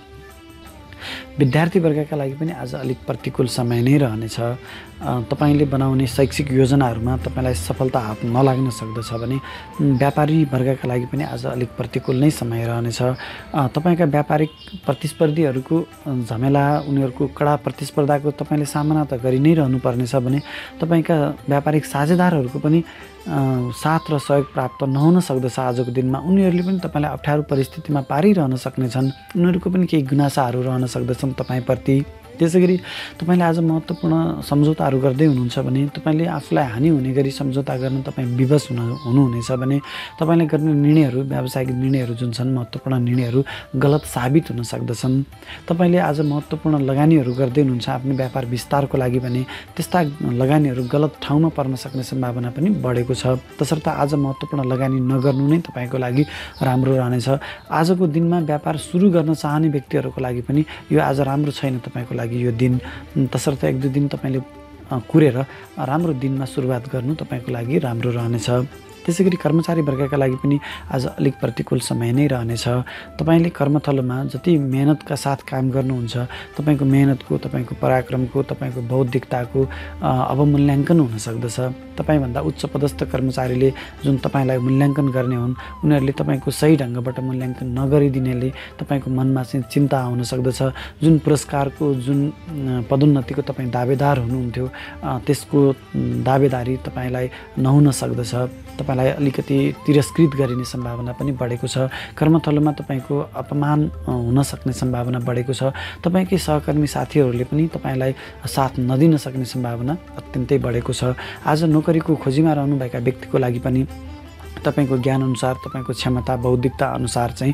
विद्यार्थी वर्गका लागि पनि आज अलिक प्रतिकूल समय नै रहनेछ। तपाईँले बनाउने शैक्षिक योजनाहरूमा तपाईँलाई सफलता हात नलाग्न सक्दछ भने व्यापारी वर्गका लागि पनि आज अलिक प्रतिकूल नै समय रहनेछ। तपाईँका व्यापारिक प्रतिस्पर्धीहरूको झमेला, उनीहरूको कडा प्रतिस्पर्धाको तपाईँले सामना त गरि नै रहनुपर्नेछ भने तपाईँका व्यापारिक साझेदारहरूको पनि साथ र सहयोग प्राप्त नहुन सक्दछ। आजको दिनमा उनीहरूले पनि तपाईँलाई अप्ठ्यारो परिस्थितिमा पारिरहन सक्नेछन्। उनीहरूको पनि केही गुनासाहरू रहन सक्दछन् तपाईँप्रति। त्यसै गरी तपाईँले आज महत्त्वपूर्ण सम्झौताहरू गर्दै हुनुहुन्छ भने तपाईँले आफूलाई हानि हुने गरी सम्झौता गर्न तपाईँ विवश हुन हुनुहुनेछ भने तपाईँले गर्ने निर्णयहरू, व्यावसायिक निर्णयहरू जुन छन्, महत्त्वपूर्ण निर्णयहरू गलत साबित हुन सक्दछन्। तपाईँले आज महत्त्वपूर्ण लगानीहरू गर्दै हुनुहुन्छ आफ्नो व्यापार विस्तारको लागि भने त्यस्ता लगानीहरू गलत ठाउँमा पर्न सक्ने सम्भावना पनि बढेको छ। तसर्थ आज महत्त्वपूर्ण लगानी नगर्नु नै तपाईँको लागि राम्रो रहनेछ। आजको दिनमा व्यापार सुरु गर्न चाहने व्यक्तिहरूको लागि पनि यो आज राम्रो छैन तपाईँको लागि यो दिन। तसर्थ एक दुई दिन तपाईँले कुरेर राम्रो दिनमा सुरुवात गर्नु तपाईँको लागि राम्रो रहनेछ। त्यसै गरी कर्मचारी वर्गका लागि पनि आज अलिक प्रतिकूल समय नै रहनेछ। तपाईँले कर्मथलोमा जति मेहनतका साथ काम गर्नुहुन्छ तपाईँको मेहनतको, तपाईँको पराक्रमको, तपाईँको बौद्धिकताको अवमूल्याङ्कन हुन सक्दछ। तपाईँभन्दा उच्च पदस्थ कर्मचारीले जुन तपाईँलाई मूल्याङ्कन गर्ने हुन् उनीहरूले तपाईँको सही ढङ्गबाट मूल्याङ्कन नगरिदिनेले तपाईँको मनमा चाहिँ चिन्ता आउन सक्दछ। जुन पुरस्कारको, जुन पदोन्नतिको तपाईँ दावेदार हुनुहुन्थ्यो त्यसको दावेदारी तपाईँलाई नहुन सक्दछ। तपाईँलाई अलिकति तिरस्कृत गरिने सम्भावना पनि बढेको छ। कर्मथलोमा तपाईँको अपमान हुन सक्ने सम्भावना बढेको छ। तपाईँकै सहकर्मी साथीहरूले पनि तपाईँलाई साथ नदिन सक्ने सम्भावना अत्यन्तै बढेको छ। आज नोकरीको खोजीमा रहनुभएका व्यक्तिको लागि पनि तपाईँको ज्ञानअनुसार, तपाईँको क्षमता, बौद्धिकता अनुसार चाहिँ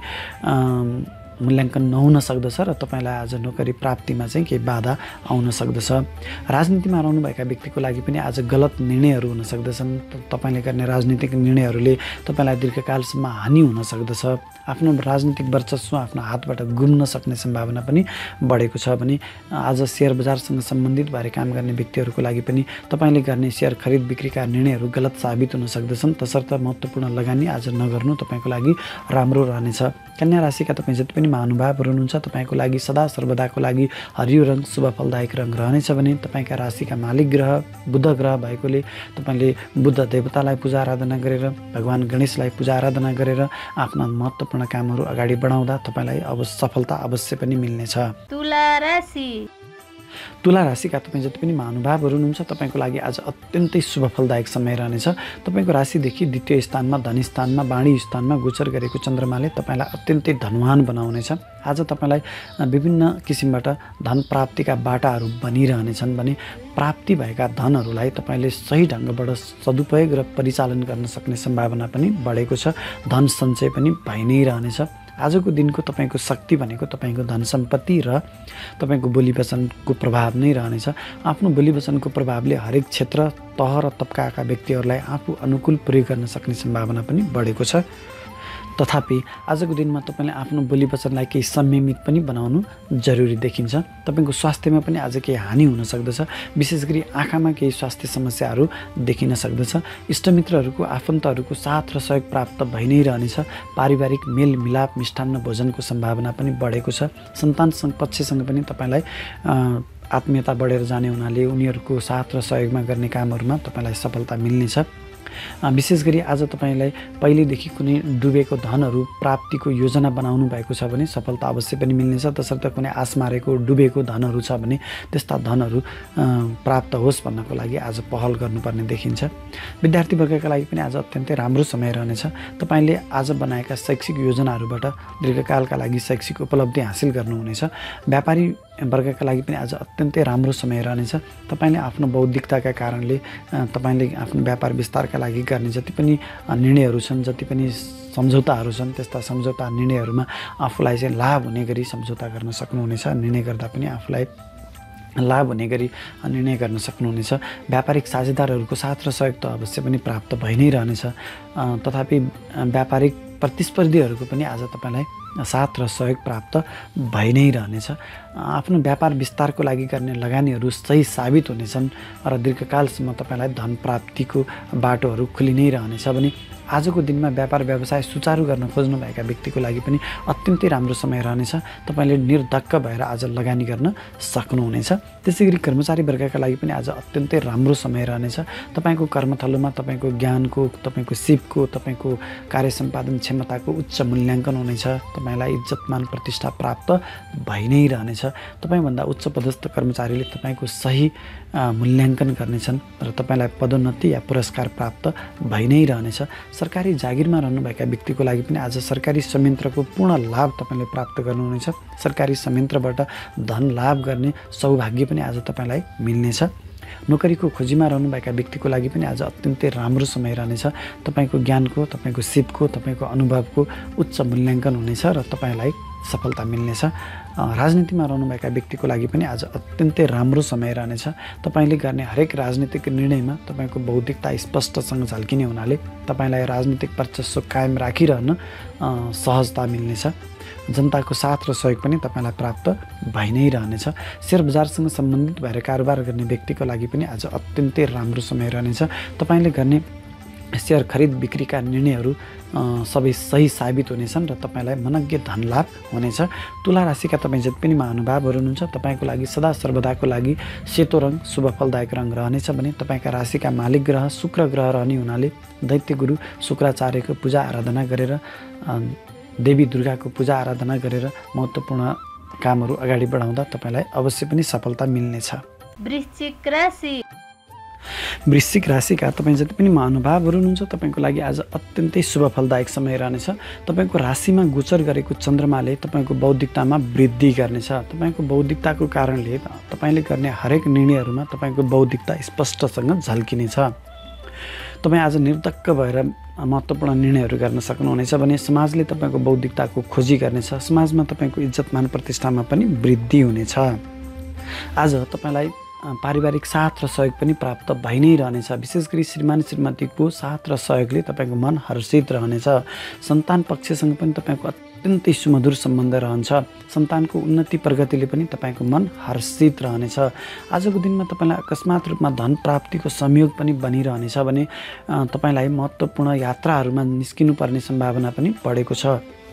मूल्याङ्कन नहुन सक्दछ र तपाईँलाई आज नोकरी प्राप्तिमा चाहिँ केही बाधा आउन सक्दछ। राजनीतिमा रहनुभएका व्यक्तिको लागि पनि आज गलत निर्णयहरू हुन सक्दछन्। तपाईँले गर्ने राजनीतिक निर्णयहरूले तपाईँलाई दीर्घकालसम्म हानि हुन सक्दछ। आफ्नो राजनीतिक वर्चस्व आफ्नो हातबाट गुम्न सक्ने सम्भावना पनि बढेको छ भने आज सेयर बजारसँग सम्बन्धित भएर काम गर्ने व्यक्तिहरूको लागि पनि तपाईँले गर्ने सेयर खरिद बिक्रीका निर्णयहरू गलत साबित हुन सक्दछन्। तसर्थ महत्त्वपूर्ण लगानी आज नगर्नु तपाईँको लागि राम्रो रहनेछ। कन्या राशिका तपाईँ जति पनि महानुभावहरू हुनुहुन्छ तपाईँको लागि सदा सर्वदाको लागि हरियो रङ शुभ फलदायक रङ रहनेछ भने तपाईँका राशिका मालिक ग्रह बुध ग्रह भएकोले तपाईँले बुद्ध देवतालाई पूजा आराधना गरेर, भगवान गणेशलाई पूजा आराधना गरेर आफ्ना महत्त्वपूर्ण कामहरू अगाडि बढाउँदा तपाईँलाई अब सफलता अवश्य पनि मिल्नेछ। तुला राशि तुला राशिका तपाईँ जति पनि महानुभावहरू हुनुहुन्छ तपाईँको लागि आज अत्यन्तै शुभ फलदायक समय रहनेछ। तपाईँको राशिदेखि द्वितीय स्थानमा, धन स्थानमा, वाणी स्थानमा गोचर गरेको चन्द्रमाले तपाईँलाई अत्यन्तै धनवान बनाउनेछ। आज तपाईँलाई विभिन्न किसिमबाट धन प्राप्तिका बाटाहरू बनिरहनेछन् भने प्राप्ति भएका धनहरूलाई तपाईँले सही ढङ्गबाट सदुपयोग र परिचालन गर्न सक्ने सम्भावना पनि बढेको छ। धन सञ्चय पनि भइ नै रहनेछ। आजको दिनको तपाईँको शक्ति भनेको तपाईँको धन सम्पत्ति र तपाईँको बोली वचनको प्रभाव नै रहनेछ। आफ्नो बोली वचनको प्रभावले हरेक क्षेत्र, तह र तबकाका व्यक्तिहरूलाई आफू अनुकूल प्रयोग गर्न सक्ने सम्भावना पनि बढेको छ। तथापि आजको दिनमा तपाईँले आफ्नो बोली वचनलाई केही संयमित पनि बनाउनु जरुरी देखिन्छ। तपाईँको स्वास्थ्यमा पनि आज केही हानि हुन सक्दछ। विशेष गरी आँखामा केही स्वास्थ्य समस्याहरू देखिन सक्दछ। इष्टमित्रहरूको, आफन्तहरूको साथ र सहयोग प्राप्त भइ नै रहनेछ। पारिवारिक मेलमिलाप, मिष्टान्न भोजनको सम्भावना पनि बढेको छ। सन्तान पक्षसँग पनि तपाईँलाई आत्मीयता बढेर जाने हुनाले उनीहरूको साथ र सहयोगमा गर्ने कामहरूमा तपाईँलाई सफलता मिल्नेछ। विशेष गरी आज तपाईँलाई पहिलेदेखि कुनै डुबेको धनहरू प्राप्तिको योजना बनाउनु भएको छ भने सफलता अवश्य पनि मिल्नेछ। तसर्थ कुनै आश मारेको डुबेको धनहरू छ भने त्यस्ता धनहरू प्राप्त होस् भन्नको लागि आज पहल गर्नुपर्ने देखिन्छ। विद्यार्थी वर्गका लागि पनि आज अत्यन्तै राम्रो समय रहनेछ। तपाईँले आज बनाएका शैक्षिक योजनाहरूबाट दीर्घकालका लागि शैक्षिक उपलब्धि हासिल गर्नुहुनेछ। व्यापारी वर्गका लागि पनि आज अत्यन्तै राम्रो समय रहनेछ। तपाईँले आफ्नो बौद्धिकताका कारणले तपाईँले आफ्नो व्यापार विस्तारका लागि गर्ने जति पनि निर्णयहरू छन्, जति पनि सम्झौताहरू छन्, त्यस्ता सम्झौता निर्णयहरूमा आफूलाई चाहिँ लाभ हुने गरी सम्झौता गर्न सक्नुहुनेछ। निर्णय गर्दा पनि आफूलाई लाभ हुने गरी निर्णय गर्न सक्नुहुनेछ। व्यापारिक साझेदारहरूको साथ र सहयोग त अवश्य पनि प्राप्त भइ नै रहनेछ। तथापि व्यापारिक प्रतिस्पर्धीहरूको पनि आज तपाईँलाई साथ र सहयोग प्राप्त भइ नै रहनेछ। आफ्नो व्यापार विस्तारको लागि गर्ने लगानीहरू सही साबित हुनेछन् र दीर्घकालसम्म तपाईँलाई धन प्राप्तिको बाटोहरू खुलि नै रहनेछ भने आजको दिनमा व्यापार व्यवसाय सुचारू गर्न खोज्नुभएका व्यक्तिको लागि पनि अत्यन्तै राम्रो समय रहनेछ। तपाईँले निर्धक्क भएर आज लगानी गर्न सक्नुहुनेछ। त्यसै गरी कर्मचारी वर्गका लागि पनि आज अत्यन्तै राम्रो समय रहनेछ। तपाईँको कर्मथलोमा तपाईँको ज्ञानको, तपाईँको सिपको, तपाईँको कार्य सम्पादन क्षमताको उच्च मूल्याङ्कन हुनेछ। तपाईँलाई इज्जतमान प्रतिष्ठा प्राप्त भइ नै रहनेछ। तपाईँभन्दा उच्च पदस्थ कर्मचारीले तपाईँको सही मूल्याङ्कन गर्नेछन् र तपाईँलाई पदोन्नति या पुरस्कार प्राप्त भइ नै रहनेछ। सरकारी जागिरमा रहनुभएका व्यक्तिको लागि पनि आज सरकारी संयन्त्रको पूर्ण लाभ तपाईँले प्राप्त गर्नुहुनेछ। सरकारी संयन्त्रबाट धन लाभ गर्ने सौभाग्य पनि आज तपाईँलाई मिल्नेछ। नोकरीको खोजीमा रहनुभएका व्यक्तिको लागि पनि आज अत्यन्तै राम्रो समय रहनेछ। तपाईँको ज्ञानको, तपाईँको सिपको, तपाईँको अनुभवको उच्च मूल्याङ्कन हुनेछ र तपाईँलाई सफलता मिल्नेछ। राजनीतिमा रहनुभएका व्यक्तिको लागि पनि आज अत्यन्तै राम्रो समय रहनेछ। तपाईँले गर्ने हरेक राजनीतिक निर्णयमा तपाईँको बौद्धिकता स्पष्टसँग झल्किने हुनाले तपाईँलाई राजनीतिक वर्चस्व कायम राखिरहन सहजता मिल्नेछ। जनताको साथ र सहयोग पनि तपाईँलाई प्राप्त भइ नै रहनेछ। सेयर बजारसँग सम्बन्धित भएर कारोबार गर्ने व्यक्तिको लागि पनि आज अत्यन्तै राम्रो समय रहनेछ। तपाईँले गर्ने सेयर खरिद बिक्रीका निर्णयहरू सबै सही साबित हुनेछन् र तपाईँलाई मनज्ञ धन लाभ हुनेछ। तुला राशिका तपाईँ जति पनि महानुभावहरू हुनुहुन्छ तपाईँको लागि सदा सर्वदाको लागि सेतो रङ शुभ फलदायक रङ रहनेछ भने तपाईँका राशिका मालिक ग्रह शुक्र ग्रह रहने हुनाले दैत्य गुरु शुक्राचार्यको पूजा आराधना गरेर देवी दुर्गाको पूजा आराधना गरेर महत्त्वपूर्ण कामहरू अगाडि बढाउँदा तपाईँलाई अवश्य पनि सफलता मिल्नेछ। वृश्चिक राशि वृश्चिक राशिका तपाईँ जति पनि महानुभावहरू हुनुहुन्छ तपाईँको लागि आज अत्यन्तै शुभ फलदायक समय रहनेछ। तपाईँको राशिमा गोचर गरेको चन्द्रमाले तपाईँको बौद्धिकतामा वृद्धि गर्नेछ। तपाईँको बौद्धिकताको कारणले तपाईँले गर्ने हरेक निर्णयहरूमा तपाईँको बौद्धिकता स्पष्टसँग झल्किनेछ। तपाईँ आज निर्धक्क भएर महत्त्वपूर्ण निर्णयहरू गर्न सक्नुहुनेछ भने समाजले तपाईँको बौद्धिकताको खोजी गर्नेछ। समाजमा तपाईँको इज्जत मान प्रतिष्ठामा पनि वृद्धि हुनेछ। आज तपाईँलाई पारिवारिक साथ र सहयोग पनि प्राप्त भइ नै रहनेछ। विशेष गरी श्रीमान श्रीमतीको साथ र सहयोगले तपाईँको मन हर्षित रहनेछ। सन्तान पक्षसँग पनि तपाईँको अत्यन्तै सुमधुर सम्बन्ध रहन्छ। सन्तानको उन्नति प्रगतिले पनि तपाईँको मन हर्षित रहनेछ। आजको दिनमा तपाईँलाई अकस्मात रूपमा धन प्राप्तिको संयोग पनि बनिरहनेछ भने तपाईँलाई महत्त्वपूर्ण यात्राहरूमा निस्किनुपर्ने सम्भावना पनि बढेको छ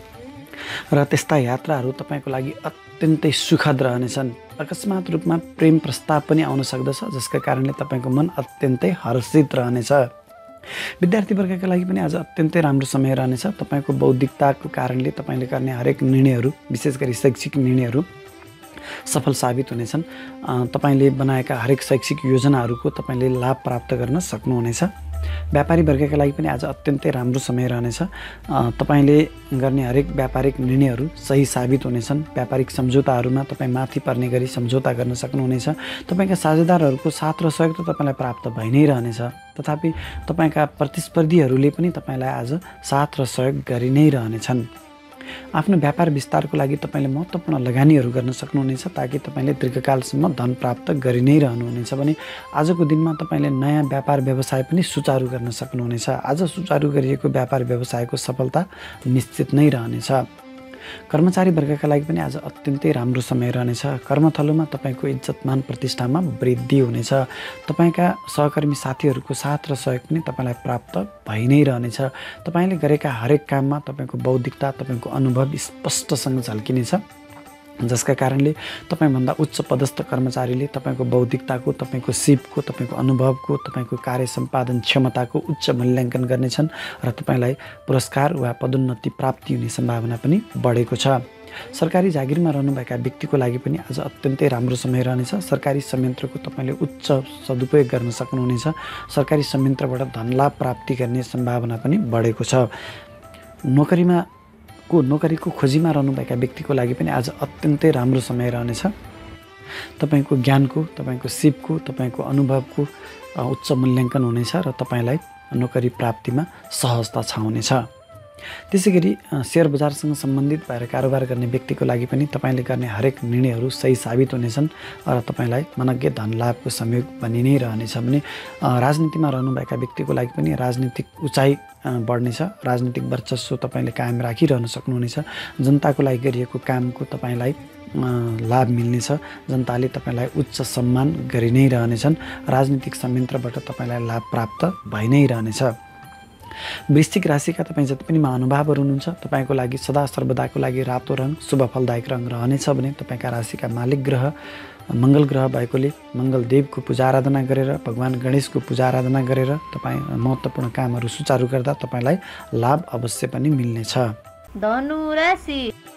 र त्यस्ता यात्राहरू तपाईँको लागि अत्यन्तै सुखद रहनेछन्। अकस्मात रूपमा प्रेम प्रस्ताव पनि आउन सक्दछ जसका कारणले तपाईँको मन अत्यन्तै हर्षित रहनेछ। विद्यार्थी वर्गका लागि पनि आज अत्यन्तै राम्रो समय रहनेछ। तपाईँको बौद्धिकताको कारणले तपाईँले गर्ने हरेक निर्णयहरू विशेष गरी शैक्षिक निर्णयहरू सफल साबित हुनेछन्। तपाईँले बनाएका हरेक शैक्षिक योजनाहरूको तपाईँले लाभ प्राप्त गर्न सक्नुहुनेछ। व्यापारी वर्गका लागि पनि आज अत्यन्तै राम्रो समय रहनेछ। तपाईँले गर्ने हरेक व्यापारिक निर्णयहरू सही साबित हुनेछन्। व्यापारिक सम्झौताहरूमा तपाईँ माथि पर्ने गरी सम्झौता गर्न सक्नुहुनेछ। तपाईँका साझेदारहरूको साथ र सहयोग त तपाईँलाई प्राप्त भइ नै रहनेछ, तथापि तपाईँका प्रतिस्पर्धीहरूले पनि तपाईँलाई आज साथ र सहयोग गरि नै रहनेछन्। आफ्नो व्यापार विस्तारको लागि तपाईँले महत्त्वपूर्ण लगानीहरू गर्न सक्नुहुनेछ ताकि तपाईँले दीर्घकालसम्म धन प्राप्त गरि नै रहनुहुनेछ भने आजको दिनमा तपाईँले नयाँ व्यापार व्यवसाय पनि सुचारू गर्न सक्नुहुनेछ। आज सुचारू गरिएको व्यापार व्यवसायको सफलता निश्चित नै रहनेछ। कर्मचारी वर्गका लागि पनि आज अत्यन्तै राम्रो समय रहनेछ। कर्मथलोमा तपाईँको इज्जतमान प्रतिष्ठामा वृद्धि हुनेछ। तपाईँका सहकर्मी साथीहरूको साथ र सहयोग पनि तपाईँलाई प्राप्त भइ नै रहनेछ। तपाईँले गरेका हरेक काममा तपाईँको बौद्धिकता तपाईँको अनुभव स्पष्टसँग झल्किनेछ, जसका कारणले तपाईँभन्दा उच्च पदस्थ कर्मचारीले तपाईँको बौद्धिकताको तपाईँको सिपको तपाईँको अनुभवको तपाईँको कार्य सम्पादन क्षमताको उच्च मूल्याङ्कन गर्नेछन् र तपाईँलाई पुरस्कार वा पदोन्नति प्राप्ति हुने सम्भावना पनि बढेको छ। सरकारी जागिरमा रहनुभएका व्यक्तिको लागि पनि आज अत्यन्तै राम्रो समय रहनेछ। सरकारी संयन्त्रको तपाईँले उच्च सदुपयोग गर्न सक्नुहुनेछ। सरकारी संयन्त्रबाट धनलाभ प्राप्ति गर्ने सम्भावना पनि बढेको छ। नोकरीमा को नोकरीको खोजीमा रहनुभएका व्यक्तिको लागि पनि आज अत्यन्तै राम्रो समय रहनेछ। तपाईँको ज्ञानको तपाईँको सिपको तपाईँको अनुभवको उच्च मूल्याङ्कन हुनेछ र तपाईँलाई नोकरी प्राप्तिमा सहजता छाउनेछ। त्यसै गरी सेयर बजारसँग सम्बन्धित भएर कारोबार गर्ने व्यक्तिको लागि पनि तपाईँले गर्ने हरेक निर्णयहरू सही साबित हुनेछन् र तपाईँलाई मनज्ञ धन लाभको संयोग बनि नै रहनेछ भने राजनीतिमा रहनुभएका व्यक्तिको लागि पनि राजनीतिक उचाइ बढ्नेछ। राजनीतिक वर्चस्व तपाईँले कायम राखिरहन सक्नुहुनेछ। जनताको लागि गरिएको कामको तपाईँलाई लाभ मिल्नेछ। जनताले तपाईँलाई उच्च सम्मान गरि नै रहनेछन्। राजनीतिक संयन्त्रबाट तपाईँलाई लाभ प्राप्त भइ नै रहनेछ। वृश्चिक राशिका तपाईँ जति पनि महानुभावहरू हुनुहुन्छ तपाईँको लागि सदा सर्वदाको लागि रातो रङ शुभ फलदायक रङ रहनेछ भने तपाईँका राशिका मालिक ग्रह मङ्गल ग्रह भएकोले मङ्गल देवको पूजा आराधना गरेर भगवान् गणेशको पूजा आराधना गरेर तपाईँ महत्त्वपूर्ण कामहरू सुचारू गर्दा तपाईँलाई लाभ अवश्य पनि मिल्नेछ। धनु राशि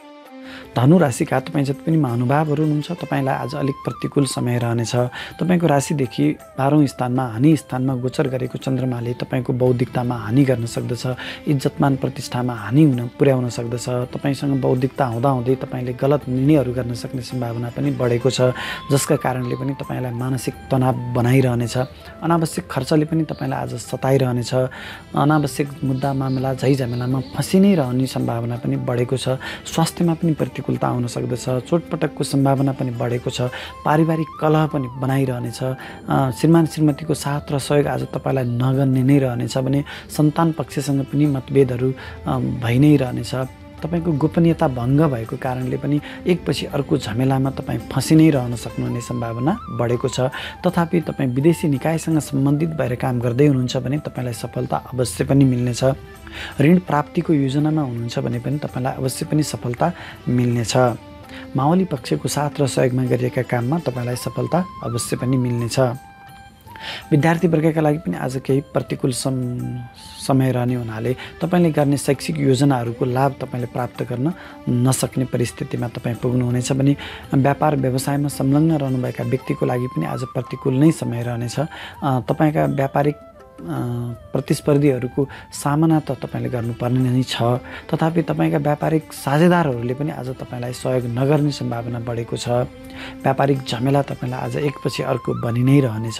धनु राशिका तपाईँ जति पनि महानुभावहरू हुनुहुन्छ तपाईँलाई आज अलिक प्रतिकूल समय रहनेछ। तपाईँको राशिदेखि बाह्रौँ स्थानमा हानि स्थानमा गोचर गरेको चन्द्रमाले तपाईँको बौद्धिकतामा हानि गर्न सक्दछ। इज्जतमान प्रतिष्ठामा हानि हुन पुर्याउन सक्दछ। तपाईँसँग बौद्धिकता हुँदाहुँदै तपाईँले गलत निर्णयहरू गर्न सक्ने सम्भावना पनि बढेको छ, जसका कारणले पनि तपाईँलाई मानसिक तनाव बनाइरहनेछ। अनावश्यक खर्चले पनि तपाईँलाई आज सताइरहनेछ। अनावश्यक मुद्दा मामला झैझमेलामा फँसि नै रहने सम्भावना पनि बढेको छ। स्वास्थ्यमा पनि प्रतिकूलता आउन सक्दछ। चोटपटकको सम्भावना पनि बढेको छ। पारिवारिक कलह पनि बनाइरहनेछ। श्रीमान श्रीमतीको साथ र सहयोग आज तपाईँलाई नगर्ने नै रहनेछ भने सन्तान पक्षसँग पनि मतभेदहरू भइ नै रहनेछ। तपाईँको गोपनीयता भङ्ग भएको कारणले पनि एकपछि अर्को झमेलामा तपाईँ फँसि नै रहन सक्नुहुने सम्भावना बढेको छ। तथापि तपाईँ विदेशी निकायसँग सम्बन्धित भएर काम गर्दै हुनुहुन्छ भने तपाईँलाई सफलता अवश्य पनि मिल्नेछ। ऋण प्राप्तिको योजनामा हुनुहुन्छ भने पनि तपाईँलाई अवश्य पनि सफलता मिल्नेछ। मावली पक्षको साथ र सहयोगमा गरिएका काममा तपाईँलाई सफलता अवश्य पनि मिल्नेछ। विद्यार्थी वर्गका लागि पनि आज केही प्रतिकूल सम समय रहने हुनाले तपाईँले गर्ने शैक्षिक योजनाहरूको लाभ तपाईँले प्राप्त गर्न नसक्ने परिस्थितिमा तपाईँ पुग्नुहुनेछ भने व्यापार व्यवसायमा संलग्न रहनुभएका व्यक्तिको लागि पनि आज प्रतिकूल नै समय रहनेछ। तपाईँका व्यापारिक प्रतिस्पर्धीहरूको सामना त तपाईँले गर्नुपर्ने नै छ, तथापि तपाईँका व्यापारिक साझेदारहरूले पनि आज तपाईँलाई सहयोग नगर्ने सम्भावना बढेको छ। व्यापारिक झमेला तपाईँलाई आज एकपछि अर्को बनि नै रहनेछ।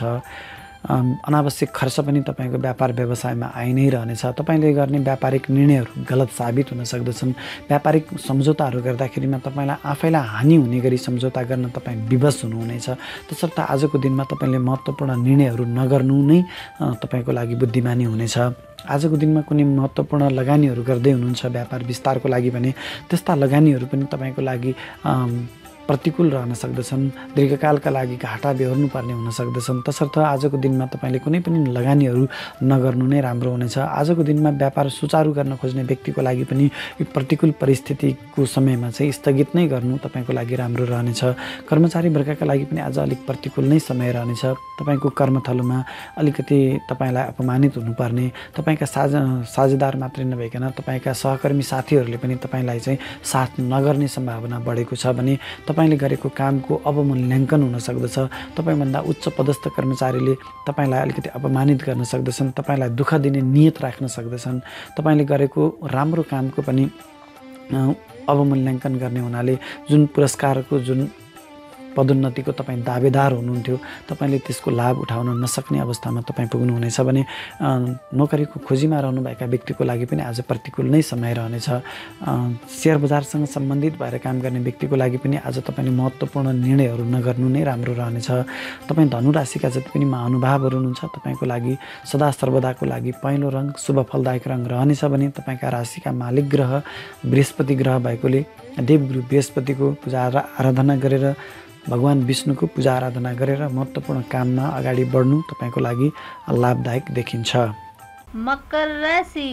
अनावश्यक खर्च पनि तपाईँको व्यापार व्यवसायमा आइ नै रहनेछ। तपाईँले गर्ने व्यापारिक निर्णयहरू गलत साबित हुन सक्दछन्। व्यापारिक सम्झौताहरू गर्दाखेरिमा तपाईँलाई आफैलाई हानि हुने गरी सम्झौता गर्न तपाईँ विवश हुनुहुनेछ। तसर्थ आजको दिनमा तपाईँले महत्त्वपूर्ण निर्णयहरू नगर्नु नै तपाईँको लागि बुद्धिमानी हुनेछ। आजको दिनमा कुनै महत्त्वपूर्ण लगानीहरू गर्दै हुनुहुन्छ व्यापार विस्तारको लागि भने त्यस्ता लगानीहरू पनि तपाईँको लागि प्रतिकूल रहन सक्दछन्। दीर्घकालका लागि घाटा बेहोर्नु पर्ने हुन सक्दछन्। तसर्थ आजको दिनमा तपाईँले कुनै पनि लगानीहरू नगर्नु नै राम्रो हुनेछ। आजको दिनमा व्यापार सुचारू गर्न खोज्ने व्यक्तिको लागि पनि यो प्रतिकूल परिस्थितिको समयमा चाहिँ स्थगित नै गर्नु तपाईँको लागि राम्रो रहनेछ। कर्मचारी वर्गका लागि पनि आज अलिक प्रतिकूल नै समय रहनेछ। तपाईँको कर्मथलोमा अलिकति तपाईँलाई अपमानित हुनुपर्ने, तपाईँका साझा साझेदार मात्रै नभइकन तपाईँका सहकर्मी साथीहरूले पनि तपाईँलाई चाहिँ साथ नगर्ने सम्भावना बढेको छ भने तपाईँले गरेको कामको अवमूल्याङ्कन हुन सक्दछ। तपाईँभन्दा उच्च पदस्थ कर्मचारीले तपाईँलाई अलिकति अपमानित गर्न सक्दछन्, तपाईँलाई दुःख दिने नियत राख्न सक्दछन्। तपाईँले गरेको राम्रो कामको पनि अवमूल्याङ्कन गर्ने हुनाले जुन पुरस्कारको जुन पदोन्नतिको तपाईँ दावेदार हुनुहुन्थ्यो तपाईँले त्यसको लाभ उठाउन नसक्ने अवस्थामा तपाईँ पुग्नुहुनेछ भने नोकरीको खोजीमा रहनुभएका व्यक्तिको लागि पनि आज प्रतिकूल नै समय रहनेछ। सेयर बजारसँग सम्बन्धित भएर काम गर्ने व्यक्तिको लागि पनि आज तपाईँले महत्त्वपूर्ण निर्णयहरू नगर्नु नै राम्रो रहनेछ। तपाईँ धनुराशिका जति पनि महानुभावहरू हुनुहुन्छ तपाईँको लागि सदा सर्वदाको लागि पहेँलो रङ शुभ फलदायक रङ रहनेछ भने तपाईँका राशिका मालिक ग्रह बृहस्पति ग्रह भएकोले देवगुरु बृहस्पतिको पूजा आराधना गरेर भगवान विष्णुको पूजा आराधना गरेर महत्त्वपूर्ण काममा अगाडि बढ्नु तपाईँको लागि लाभदायक देखिन्छ। मकर राशि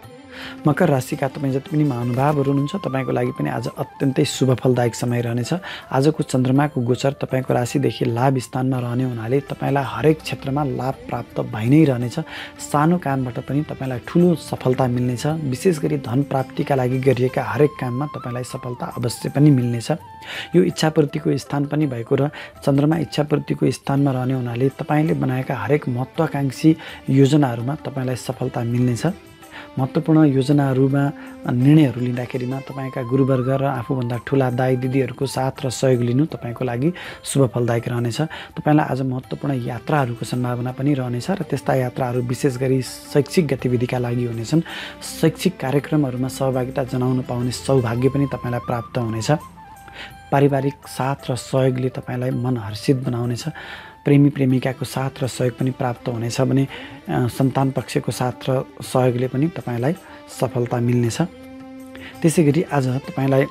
मकर राशिका तपाईँ जति पनि महानुभावहरू हुनुहुन्छ तपाईँको लागि पनि आज अत्यन्तै शुभ फलदायक समय रहनेछ। आजको चन्द्रमाको गोचर तपाईँको राशिदेखि लाभ स्थानमा रहने हुनाले तपाईँलाई हरेक क्षेत्रमा लाभ प्राप्त भइ नै रहनेछ। सानो कामबाट पनि तपाईँलाई ठुलो सफलता मिल्नेछ। विशेष गरी धन प्राप्तिका लागि गरिएका हरेक काममा तपाईँलाई सफलता अवश्य पनि मिल्नेछ। यो इच्छापूर्तिको स्थान पनि भएको र चन्द्रमा इच्छापूर्तिको स्थानमा रहने हुनाले तपाईँले बनाएका हरेक महत्त्वाकांक्षी योजनाहरूमा तपाईँलाई सफलता मिल्नेछ। महत्त्वपूर्ण योजनाहरूमा निर्णयहरू लिँदाखेरिमा तपाईँका गुरुवर्ग र आफूभन्दा ठुला दाइ दिदीहरूको साथ र सहयोग लिनु तपाईँको लागि शुभ फलदायक रहनेछ। तपाईँलाई आज महत्त्वपूर्ण यात्राहरूको सम्भावना पनि रहनेछ र त्यस्ता यात्राहरू विशेष गरी शैक्षिक गतिविधिका लागि हुनेछन्। शैक्षिक कार्यक्रमहरूमा सहभागिता जनाउन पाउने सौभाग्य पनि तपाईँलाई प्राप्त हुनेछ। पारिवारिक साथ र सहयोगले तपाईँलाई मन हर्षित बनाउनेछ। प्रेमी प्रेमिकाको साथ र सहयोग पनि प्राप्त हुनेछ भने सन्तान पक्षको साथ र सहयोगले पनि तपाईँलाई सफलता मिल्नेछ। त्यसै गरी आज तपाईँलाई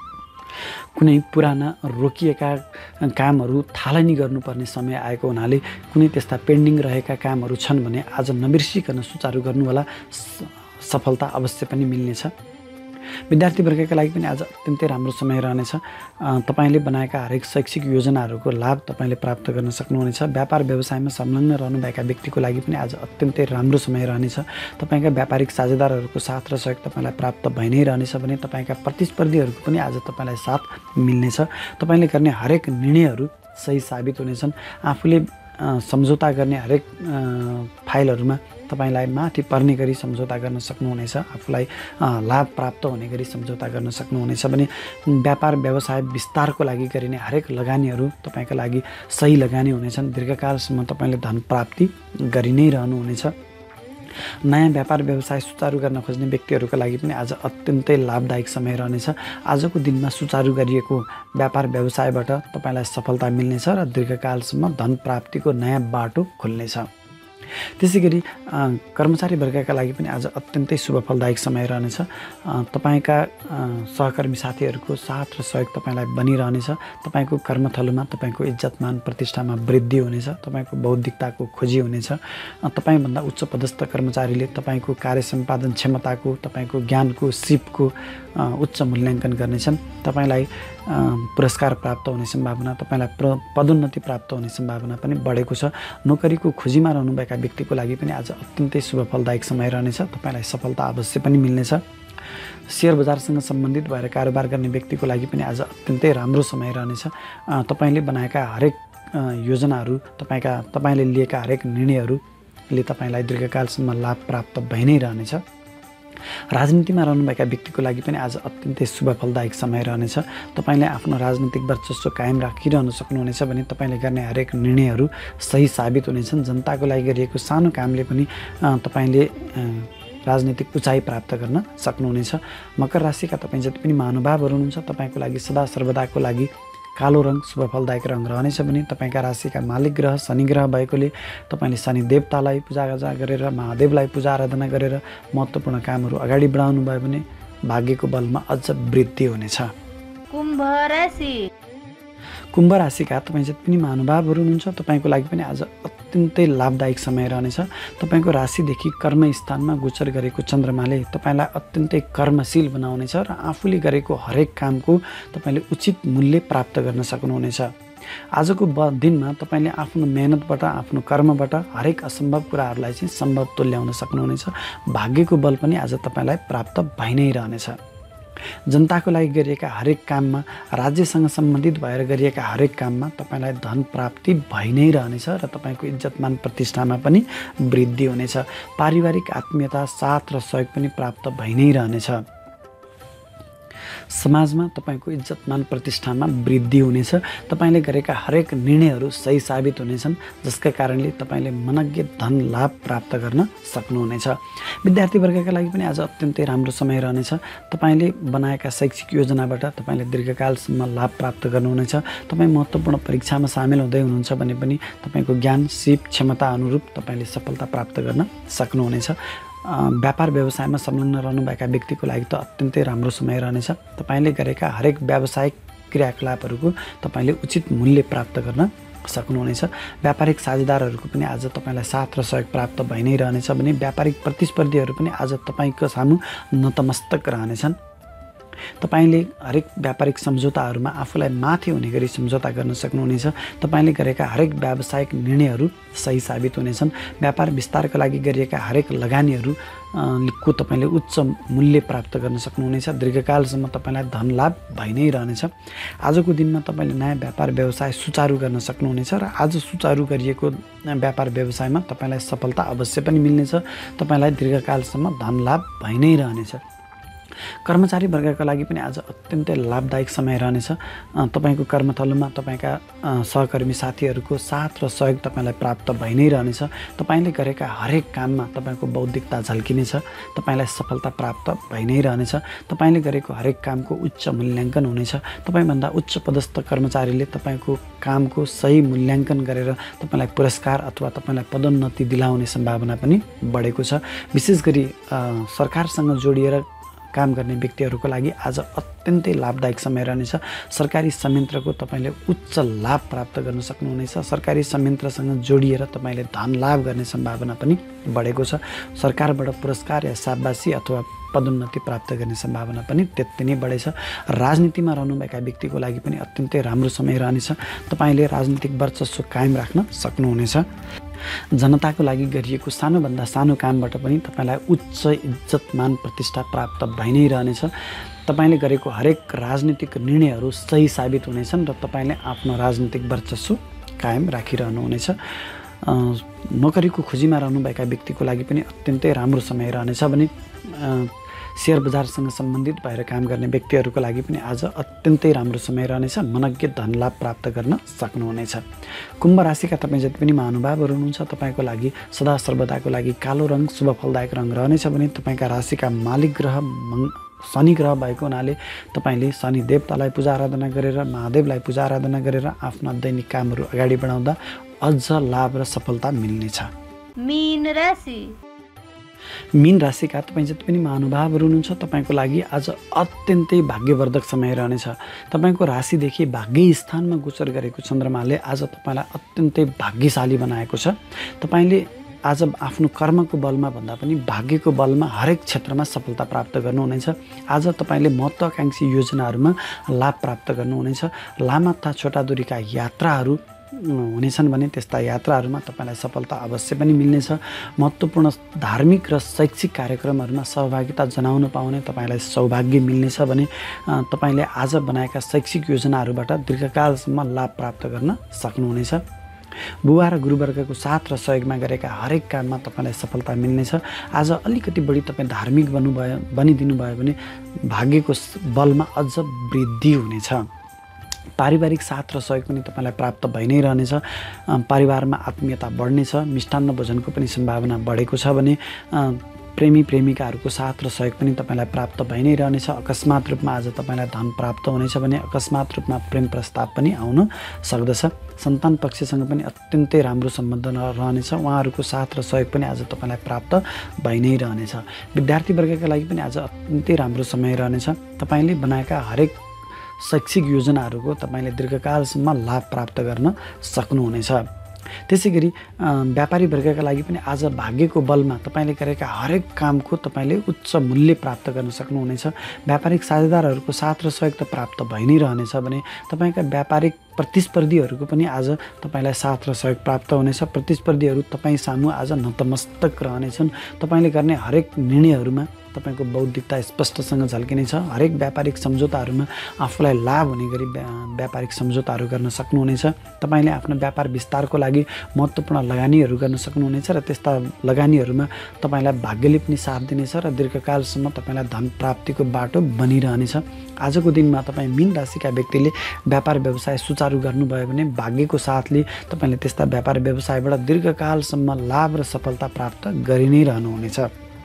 कुनै पुराना रोकिएका कामहरू थालनी गर्नुपर्ने समय आएको हुनाले कुनै त्यस्ता पेन्डिङ रहेका कामहरू छन् भने आज नबिर्सिकन सुचारू गर्नु होला, सफलता अवश्य पनि मिल्नेछ। विद्यार्थी वर्गका लागि पनि आज अत्यन्तै राम्रो समय रहनेछ। तपाईँले बनाएका हरेक शैक्षिक योजनाहरूको लाभ तपाईँले प्राप्त गर्न सक्नुहुनेछ। व्यापार व्यवसायमा संलग्न रहनुभएका व्यक्तिको लागि पनि आज अत्यन्तै राम्रो समय रहनेछ। तपाईँका व्यापारिक साझेदारहरूको साथ र सहयोग तपाईँलाई प्राप्त भइ नै रहनेछ भने तपाईँका प्रतिस्पर्धीहरूको पनि आज तपाईँलाई साथ मिल्नेछ। तपाईँले गर्ने हरेक निर्णयहरू सही साबित हुनेछन्। आफूले सम्झौता गर्ने हरेक फाइलहरूमा तपाईँलाई माथि पर्ने गरी सम्झौता गर्न सक्नुहुनेछ। आफूलाई लाभ प्राप्त हुने गरी सम्झौता गर्न सक्नुहुनेछ भने व्यापार व्यवसाय विस्तारको लागि गरिने हरेक लगानीहरू तपाईँका लागि सही लगानी हुनेछन्। दीर्घकालसम्म तपाईँले धन प्राप्ति गरि नै रहनुहुनेछ। नयाँ व्यापार व्यवसाय सुचारू गर्न खोज्ने व्यक्तिहरूका लागि पनि आज अत्यन्तै लाभदायक समय रहनेछ। आजको दिनमा सुचारू गरिएको व्यापार व्यवसायबाट तपाईँलाई सफलता मिल्नेछ र दीर्घकालसम्म धन प्राप्तिको नयाँ बाटो खुल्नेछ। त्यसै गरी कर्मचारी वर्गका लागि पनि आज अत्यन्तै शुभ फलदायक समय रहनेछ। तपाईँका सहकर्मी साथीहरूको साथ र सहयोग तपाईँलाई बनिरहनेछ। तपाईँको कर्मथलोमा तपाईँको इज्जतमान प्रतिष्ठामा वृद्धि हुनेछ। तपाईँको बौद्धिकताको खोजी हुनेछ। तपाईँभन्दा उच्च पदस्थ कर्मचारीले तपाईँको कार्य सम्पादन क्षमताको, तपाईँको ज्ञानको, सिपको उच्च मूल्याङ्कन गर्नेछन्। तपाईँलाई पुरस्कार प्राप्त हुने सम्भावना, तपाईँलाई प्र पदोन्नति प्राप्त हुने सम्भावना पनि बढेको छ। नोकरीको खोजीमा रहनुभएका व्यक्तिको लागि पनि आज अत्यन्तै शुभ फलदायक समय रहनेछ। तपाईँलाई सफलता अवश्य पनि मिल्नेछ। सेयर बजारसँग सम्बन्धित भएर कारोबार गर्ने व्यक्तिको लागि पनि आज अत्यन्तै राम्रो समय रहनेछ। तपाईँले बनाएका हरेक योजनाहरू, तपाईँका तपाईँले लिएका हरेक निर्णयहरूले तपाईँलाई दीर्घकालसम्म लाभ प्राप्त भइ नै रहनेछ। राजनीतिमा रहनुभएका व्यक्तिको लागि पनि आज अत्यन्तै शुभ फलदायक समय रहनेछ। तपाईँले आफ्नो राजनीतिक वर्चस्व कायम राखिरहन सक्नुहुनेछ भने तपाईँले गर्ने हरेक निर्णयहरू सही साबित हुनेछन्। जनताको लागि गरिएको सानो कामले पनि तपाईँले राजनीतिक उचाइ प्राप्त गर्न सक्नुहुनेछ। मकर राशिका तपाईँ जति पनि महानुभावहरू हुनुहुन्छ, तपाईँको लागि सदा सर्वदाको लागि कालो रङ शुभ फलदायक रङ रहनेछ भने तपाईँका राशिका मालिक ग्रह शनि ग्रह भएकोले तपाईँले शनि देवतालाई पूजाआजा गरेर, महादेवलाई पूजा आराधना गरेर महत्त्वपूर्ण कामहरू अगाडि बढाउनु भयो भने भाग्यको बलमा अझ वृद्धि हुनेछ। कुम्भ राशि कुम्भ राशिका तपाईँ जति पनि महानुभावहरू हुनुहुन्छ, तपाईँको लागि पनि आज अत्यन्तै लाभदायक समय रहनेछ। तपाईँको राशिदेखि कर्मस्थानमा गोचर गरेको चन्द्रमाले तपाईँलाई अत्यन्तै कर्मशील बनाउनेछ र आफूले गरेको हरेक कामको तपाईँले उचित मूल्य प्राप्त गर्न सक्नुहुनेछ। आजको ब दिनमा तपाईँले आफ्नो मेहनतबाट, आफ्नो कर्मबाट हरेक असम्भव कुराहरूलाई चाहिँ सम्भव तुल्याउन सक्नुहुनेछ। भाग्यको बल पनि आज तपाईँलाई प्राप्त भइ नै रहनेछ। जनताको लागि गरिएका हरेक काममा, राज्यसँग सम्बन्धित भएर गरिएका हरेक काममा तपाईँलाई धन प्राप्ति भइ नै रहनेछ र तपाईँको इज्जतमान प्रतिष्ठामा पनि वृद्धि हुनेछ। पारिवारिक आत्मीयता, साथ र सहयोग पनि प्राप्त भइ नै रहनेछ। समाजमा तपाईँको इज्जतमान प्रतिष्ठामा वृद्धि हुनेछ। तपाईँले गरेका हरेक निर्णयहरू सही साबित हुनेछन्, जसका कारणले तपाईँले मनज्ञ धन लाभ प्राप्त गर्न सक्नुहुनेछ। विद्यार्थी वर्गका लागि पनि आज अत्यन्तै राम्रो समय रहनेछ। तपाईँले बनाएका शैक्षिक योजनाबाट तपाईँले दीर्घकालसम्म लाभ प्राप्त गर्नुहुनेछ। तपाईँ महत्त्वपूर्ण परीक्षामा सामेल हुँदै हुनुहुन्छ भने पनि तपाईँको ज्ञान, सिप, क्षमता अनुरूप तपाईँले सफलता प्राप्त गर्न सक्नुहुनेछ। व्यापार व्यवसायमा संलग्न रहनुभएका व्यक्तिको लागि त अत्यन्तै राम्रो समय रहनेछ। तपाईँले गरेका हरेक व्यावसायिक क्रियाकलापहरूको तपाईँले उचित मूल्य प्राप्त गर्न सक्नुहुनेछ। व्यापारिक साझेदारहरूको पनि आज तपाईँलाई साथ र सहयोग प्राप्त भइ नै रहनेछ भने व्यापारिक प्रतिस्पर्धीहरू पनि आज तपाईँको सामु नतमस्तक रहनेछन्। तपाईँले हरेक व्यापारिक सम्झौताहरूमा आफूलाई माथि हुने गरी सम्झौता गर्न सक्नुहुनेछ। तपाईँले गरेका हरेक व्यावसायिक निर्णयहरू सही साबित हुनेछन्। व्यापार विस्तारका लागि गरिएका हरेक लगानीहरू को तपाईँले उच्च मूल्य प्राप्त गर्न सक्नुहुनेछ। दीर्घकालसम्म तपाईँलाई धन लाभ भइ नै रहनेछ। आजको दिनमा तपाईँले नयाँ व्यापार व्यवसाय सुचारू गर्न सक्नुहुनेछ र आज सुचारू गरिएको व्यापार व्यवसायमा तपाईँलाई सफलता अवश्य पनि मिल्नेछ। तपाईँलाई दीर्घकालसम्म धन लाभ भइ नै रहनेछ। कर्मचारी वर्गका लागि पनि आज अत्यन्तै लाभदायक समय रहनेछ। तपाईँको कर्मथलोमा तपाईँका सहकर्मी साथीहरूको साथ र सहयोग तपाईँलाई प्राप्त भइ नै रहनेछ। तपाईँले गरेका हरेक काममा तपाईँको बौद्धिकता झल्किनेछ। तपाईँलाई सफलता प्राप्त भइ नै रहनेछ। तपाईँले गरेको हरेक कामको उच्च मूल्याङ्कन हुनेछ। तपाईँभन्दा उच्च पदस्थ कर्मचारीले तपाईँको कामको सही मूल्याङ्कन गरेर तपाईँलाई पुरस्कार अथवा तपाईँलाई पदोन्नति दिलाउने सम्भावना पनि बढेको छ। विशेष गरी सरकारसँग जोडिएर काम गर्ने व्यक्तिहरूको लागि आज अत्यन्तै लाभदायक समय रहनेछ। सरकारी संयन्त्रको तपाईँले उच्च लाभ प्राप्त गर्न सक्नुहुनेछ। सरकारी संयन्त्रसँग जोडिएर तपाईँले धन लाभ गर्ने सम्भावना पनि बढेको छ। सरकारबाट पुरस्कार या शाबासी अथवा पदोन्नति प्राप्त गर्ने सम्भावना पनि त्यति नै बढेछ। राजनीतिमा रहनुभएका व्यक्तिको लागि पनि अत्यन्तै राम्रो समय रहनेछ। तपाईँले राजनीतिक वर्चस्व कायम राख्न सक्नुहुनेछ। जनताको लागि गरिएको सानोभन्दा सानो कामबाट पनि तपाईँलाई उच्च इज्जतमान प्रतिष्ठा प्राप्त भइ नै रहनेछ। तपाईँले गरेको हरेक राजनीतिक निर्णयहरू सही साबित हुनेछन् र तपाईँले आफ्नो राजनीतिक वर्चस्व कायम राखिरहनुहुनेछ। नोकरीको खोजीमा रहनुभएका व्यक्तिको लागि पनि अत्यन्तै राम्रो समय रहनेछ भने सेयर बजारसँग सम्बन्धित भएर काम गर्ने व्यक्तिहरूको लागि पनि आज अत्यन्तै राम्रो समय रहनेछ। मनज्ञ धन लाभ प्राप्त गर्न सक्नुहुनेछ। कुम्भ राशिका तपाईँ जति पनि महानुभावहरू हुनुहुन्छ, तपाईँको लागि सदा सर्वदाको लागि कालो रङ शुभ फलदायक रङ रहनेछ भने तपाईँका राशिका मालिक ग्रह शनि ग्रह भएको हुनाले तपाईँले शनि देवतालाई पूजा आराधना गरेर, महादेवलाई पूजा आराधना गरेर आफ्ना दैनिक कामहरू अगाडि बढाउँदा अझ लाभ र सफलता मिल्नेछ। मीन राशि मीन राशिका तपाईँ जति पनि महानुभावहरू हुनुहुन्छ तपाईँको लागि आज अत्यन्तै भाग्यवर्धक समय रहनेछ। तपाईँको राशिदेखि भाग्य स्थानमा गोचर गरेको चन्द्रमाले आज तपाईँलाई अत्यन्तै भाग्यशाली बनाएको छ। तपाईँले आज आफ्नो कर्मको बलमा भन्दा पनि भाग्यको बलमा हरेक क्षेत्रमा सफलता प्राप्त गर्नुहुनेछ। आज तपाईँले महत्त्वाकांक्षी योजनाहरूमा लाभ प्राप्त गर्नुहुनेछ। लामा तथा छोटा दूरीका यात्राहरू हुनेछन् भने त्यस्ता यात्राहरूमा तपाईँलाई सफलता अवश्य पनि मिल्नेछ। महत्त्वपूर्ण धार्मिक र शैक्षिक कार्यक्रमहरूमा सहभागिता जनाउन पाउने तपाईँलाई सौभाग्य मिल्नेछ भने तपाईँले आज बनाएका शैक्षिक योजनाहरूबाट दीर्घकालसम्म लाभ प्राप्त गर्न सक्नुहुनेछ। बुवा र गुरुवर्गको साथ र सहयोगमा गरेका हरेक काममा तपाईँलाई सफलता मिल्नेछ। आज अलिकति बढी तपाईँ धार्मिक बन्नुभयो बनिदिनु भयो भने भाग्यको बलमा अझ वृद्धि हुनेछ। पारिवारिक साथ र सहयोग पनि तपाईँलाई प्राप्त भइ नै रहनेछ। परिवारमा आत्मीयता बढ्नेछ। मिष्टान्न भोजनको पनि सम्भावना बढेको छ भने प्रेमी प्रेमिकाहरूको साथ र सहयोग पनि तपाईँलाई प्राप्त भइ नै रहनेछ। अकस्मात रूपमा आज तपाईँलाई धन प्राप्त हुनेछ भने अकस्मात रूपमा प्रेम प्रस्ताव पनि आउन सक्दछ। सन्तान पक्षसँग पनि अत्यन्तै राम्रो सम्बन्ध रहनेछ। उहाँहरूको साथ र सहयोग पनि आज तपाईँलाई प्राप्त भइ नै रहनेछ। विद्यार्थी वर्गका लागि पनि आज अत्यन्तै राम्रो समय रहनेछ। तपाईँले बनाएका हरेक शैक्षिक योजनाहरूको तपाईँले दीर्घकालसम्म लाभ प्राप्त गर्न सक्नुहुनेछ। त्यसै गरी व्यापारी वर्गका लागि पनि आज भाग्यको बलमा तपाईँले गरेका हरेक कामको तपाईँले उच्च मूल्य प्राप्त गर्न सक्नुहुनेछ। व्यापारिक साझेदारहरूको साथ र सहयोग त प्राप्त भइ नै रहनेछ भने तपाईँका व्यापारिक प्रतिस्पर्धीहरूको पनि आज तपाईँलाई साथ र सहयोग प्राप्त हुनेछ। प्रतिस्पर्धीहरू तपाईँ सामु आज नतमस्तक रहनेछन्। तपाईँले गर्ने हरेक निर्णयहरूमा तपाईँको बौद्धिकता स्पष्टसँग झल्किनेछ। हरेक व्यापारिक सम्झौताहरूमा आफूलाई लाभ हुने गरी व्यापारिक सम्झौताहरू गर्न सक्नुहुनेछ। तपाईँले आफ्नो व्यापार विस्तारको लागि महत्त्वपूर्ण लगानीहरू गर्न सक्नुहुनेछ र त्यस्ता लगानीहरूमा तपाईँलाई भाग्यले पनि साथ दिनेछ र दीर्घकालसम्म तपाईँलाई धन प्राप्तिको बाटो बनिरहनेछ। आजको दिनमा तपाईँ मीन राशिका व्यक्तिले व्यापार व्यवसाय सुचारू गर्नुभयो भने भाग्यको साथले तपाईँले त्यस्ता व्यापार व्यवसायबाट दीर्घकालसम्म लाभ र सफलता प्राप्त गरि नै रहनुहुनेछ।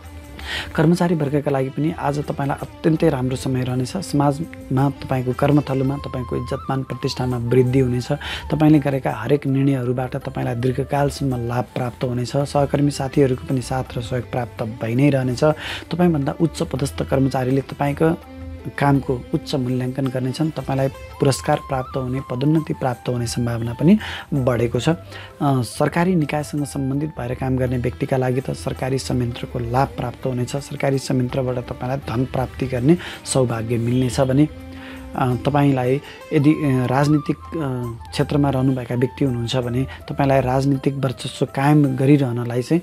कर्मचारी वर्गका लागि पनि आज तपाईँलाई अत्यन्तै राम्रो समय रहनेछ। समाजमा तपाईँको कर्मथलोमा तपाईँको इज्जतमान प्रतिष्ठानमा वृद्धि हुनेछ। तपाईँले गरेका हरेक निर्णयहरूबाट तपाईँलाई दीर्घकालसम्म लाभ प्राप्त हुनेछ। सहकर्मी साथीहरूको पनि साथ र सहयोग प्राप्त भइ नै रहनेछ। तपाईँभन्दा उच्च पदस्थ कर्मचारीले तपाईँको कामको उच्च मूल्याङ्कन गर्नेछन्। तपाईँलाई पुरस्कार प्राप्त हुने, पदोन्नति प्राप्त हुने सम्भावना पनि बढेको छ। सरकारी निकायसँग सम्बन्धित भएर काम गर्ने व्यक्तिका लागि त सरकारी संयन्त्रको लाभ प्राप्त हुनेछ। सरकारी संयन्त्रबाट तपाईँलाई धन प्राप्ति गर्ने सौभाग्य मिल्नेछ भने तपाईँलाई यदि राजनीतिक क्षेत्रमा रहनुभएका व्यक्ति हुनुहुन्छ भने तपाईँलाई राजनीतिक वर्चस्व कायम गरिरहनलाई चाहिँ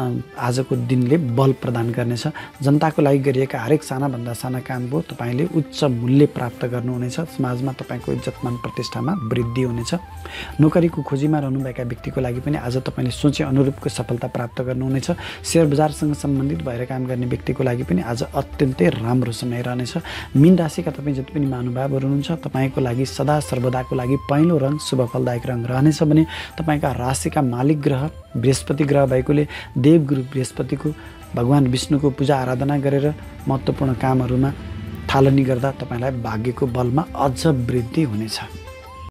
आजको दिनले बल प्रदान गर्नेछ। जनताको लागि गरिएका हरेक सानाभन्दा साना कामको तपाईँले उच्च मूल्य प्राप्त गर्नुहुनेछ। समाजमा तपाईँको इज्जतमान प्रतिष्ठामा वृद्धि हुनेछ। नोकरीको खोजीमा रहनुभएका व्यक्तिको लागि पनि आज तपाईँले सोचे अनुरूपको सफलता प्राप्त गर्नुहुनेछ। सेयर बजारसँग सम्बन्धित भएर काम गर्ने व्यक्तिको लागि पनि आज अत्यन्तै राम्रो समय रहनेछ। मीन राशिका तपाईँ जति पनि महानुभाव हुनुहुन्छ तपाईँको लागि सदा सर्वदाको लागि पहेँलो रङ शुभ फलदायक रङ रहनेछ भने तपाईँका राशिका मालिक ग्रह बृहस्पति ग्रह भएकोले देवगुरु बृहस्पतिको भगवान विष्णुको पूजा आराधना गरेर महत्त्वपूर्ण कामहरूमा थालनी गर्दा तपाईँलाई भाग्यको बलमा अझ वृद्धि हुनेछ।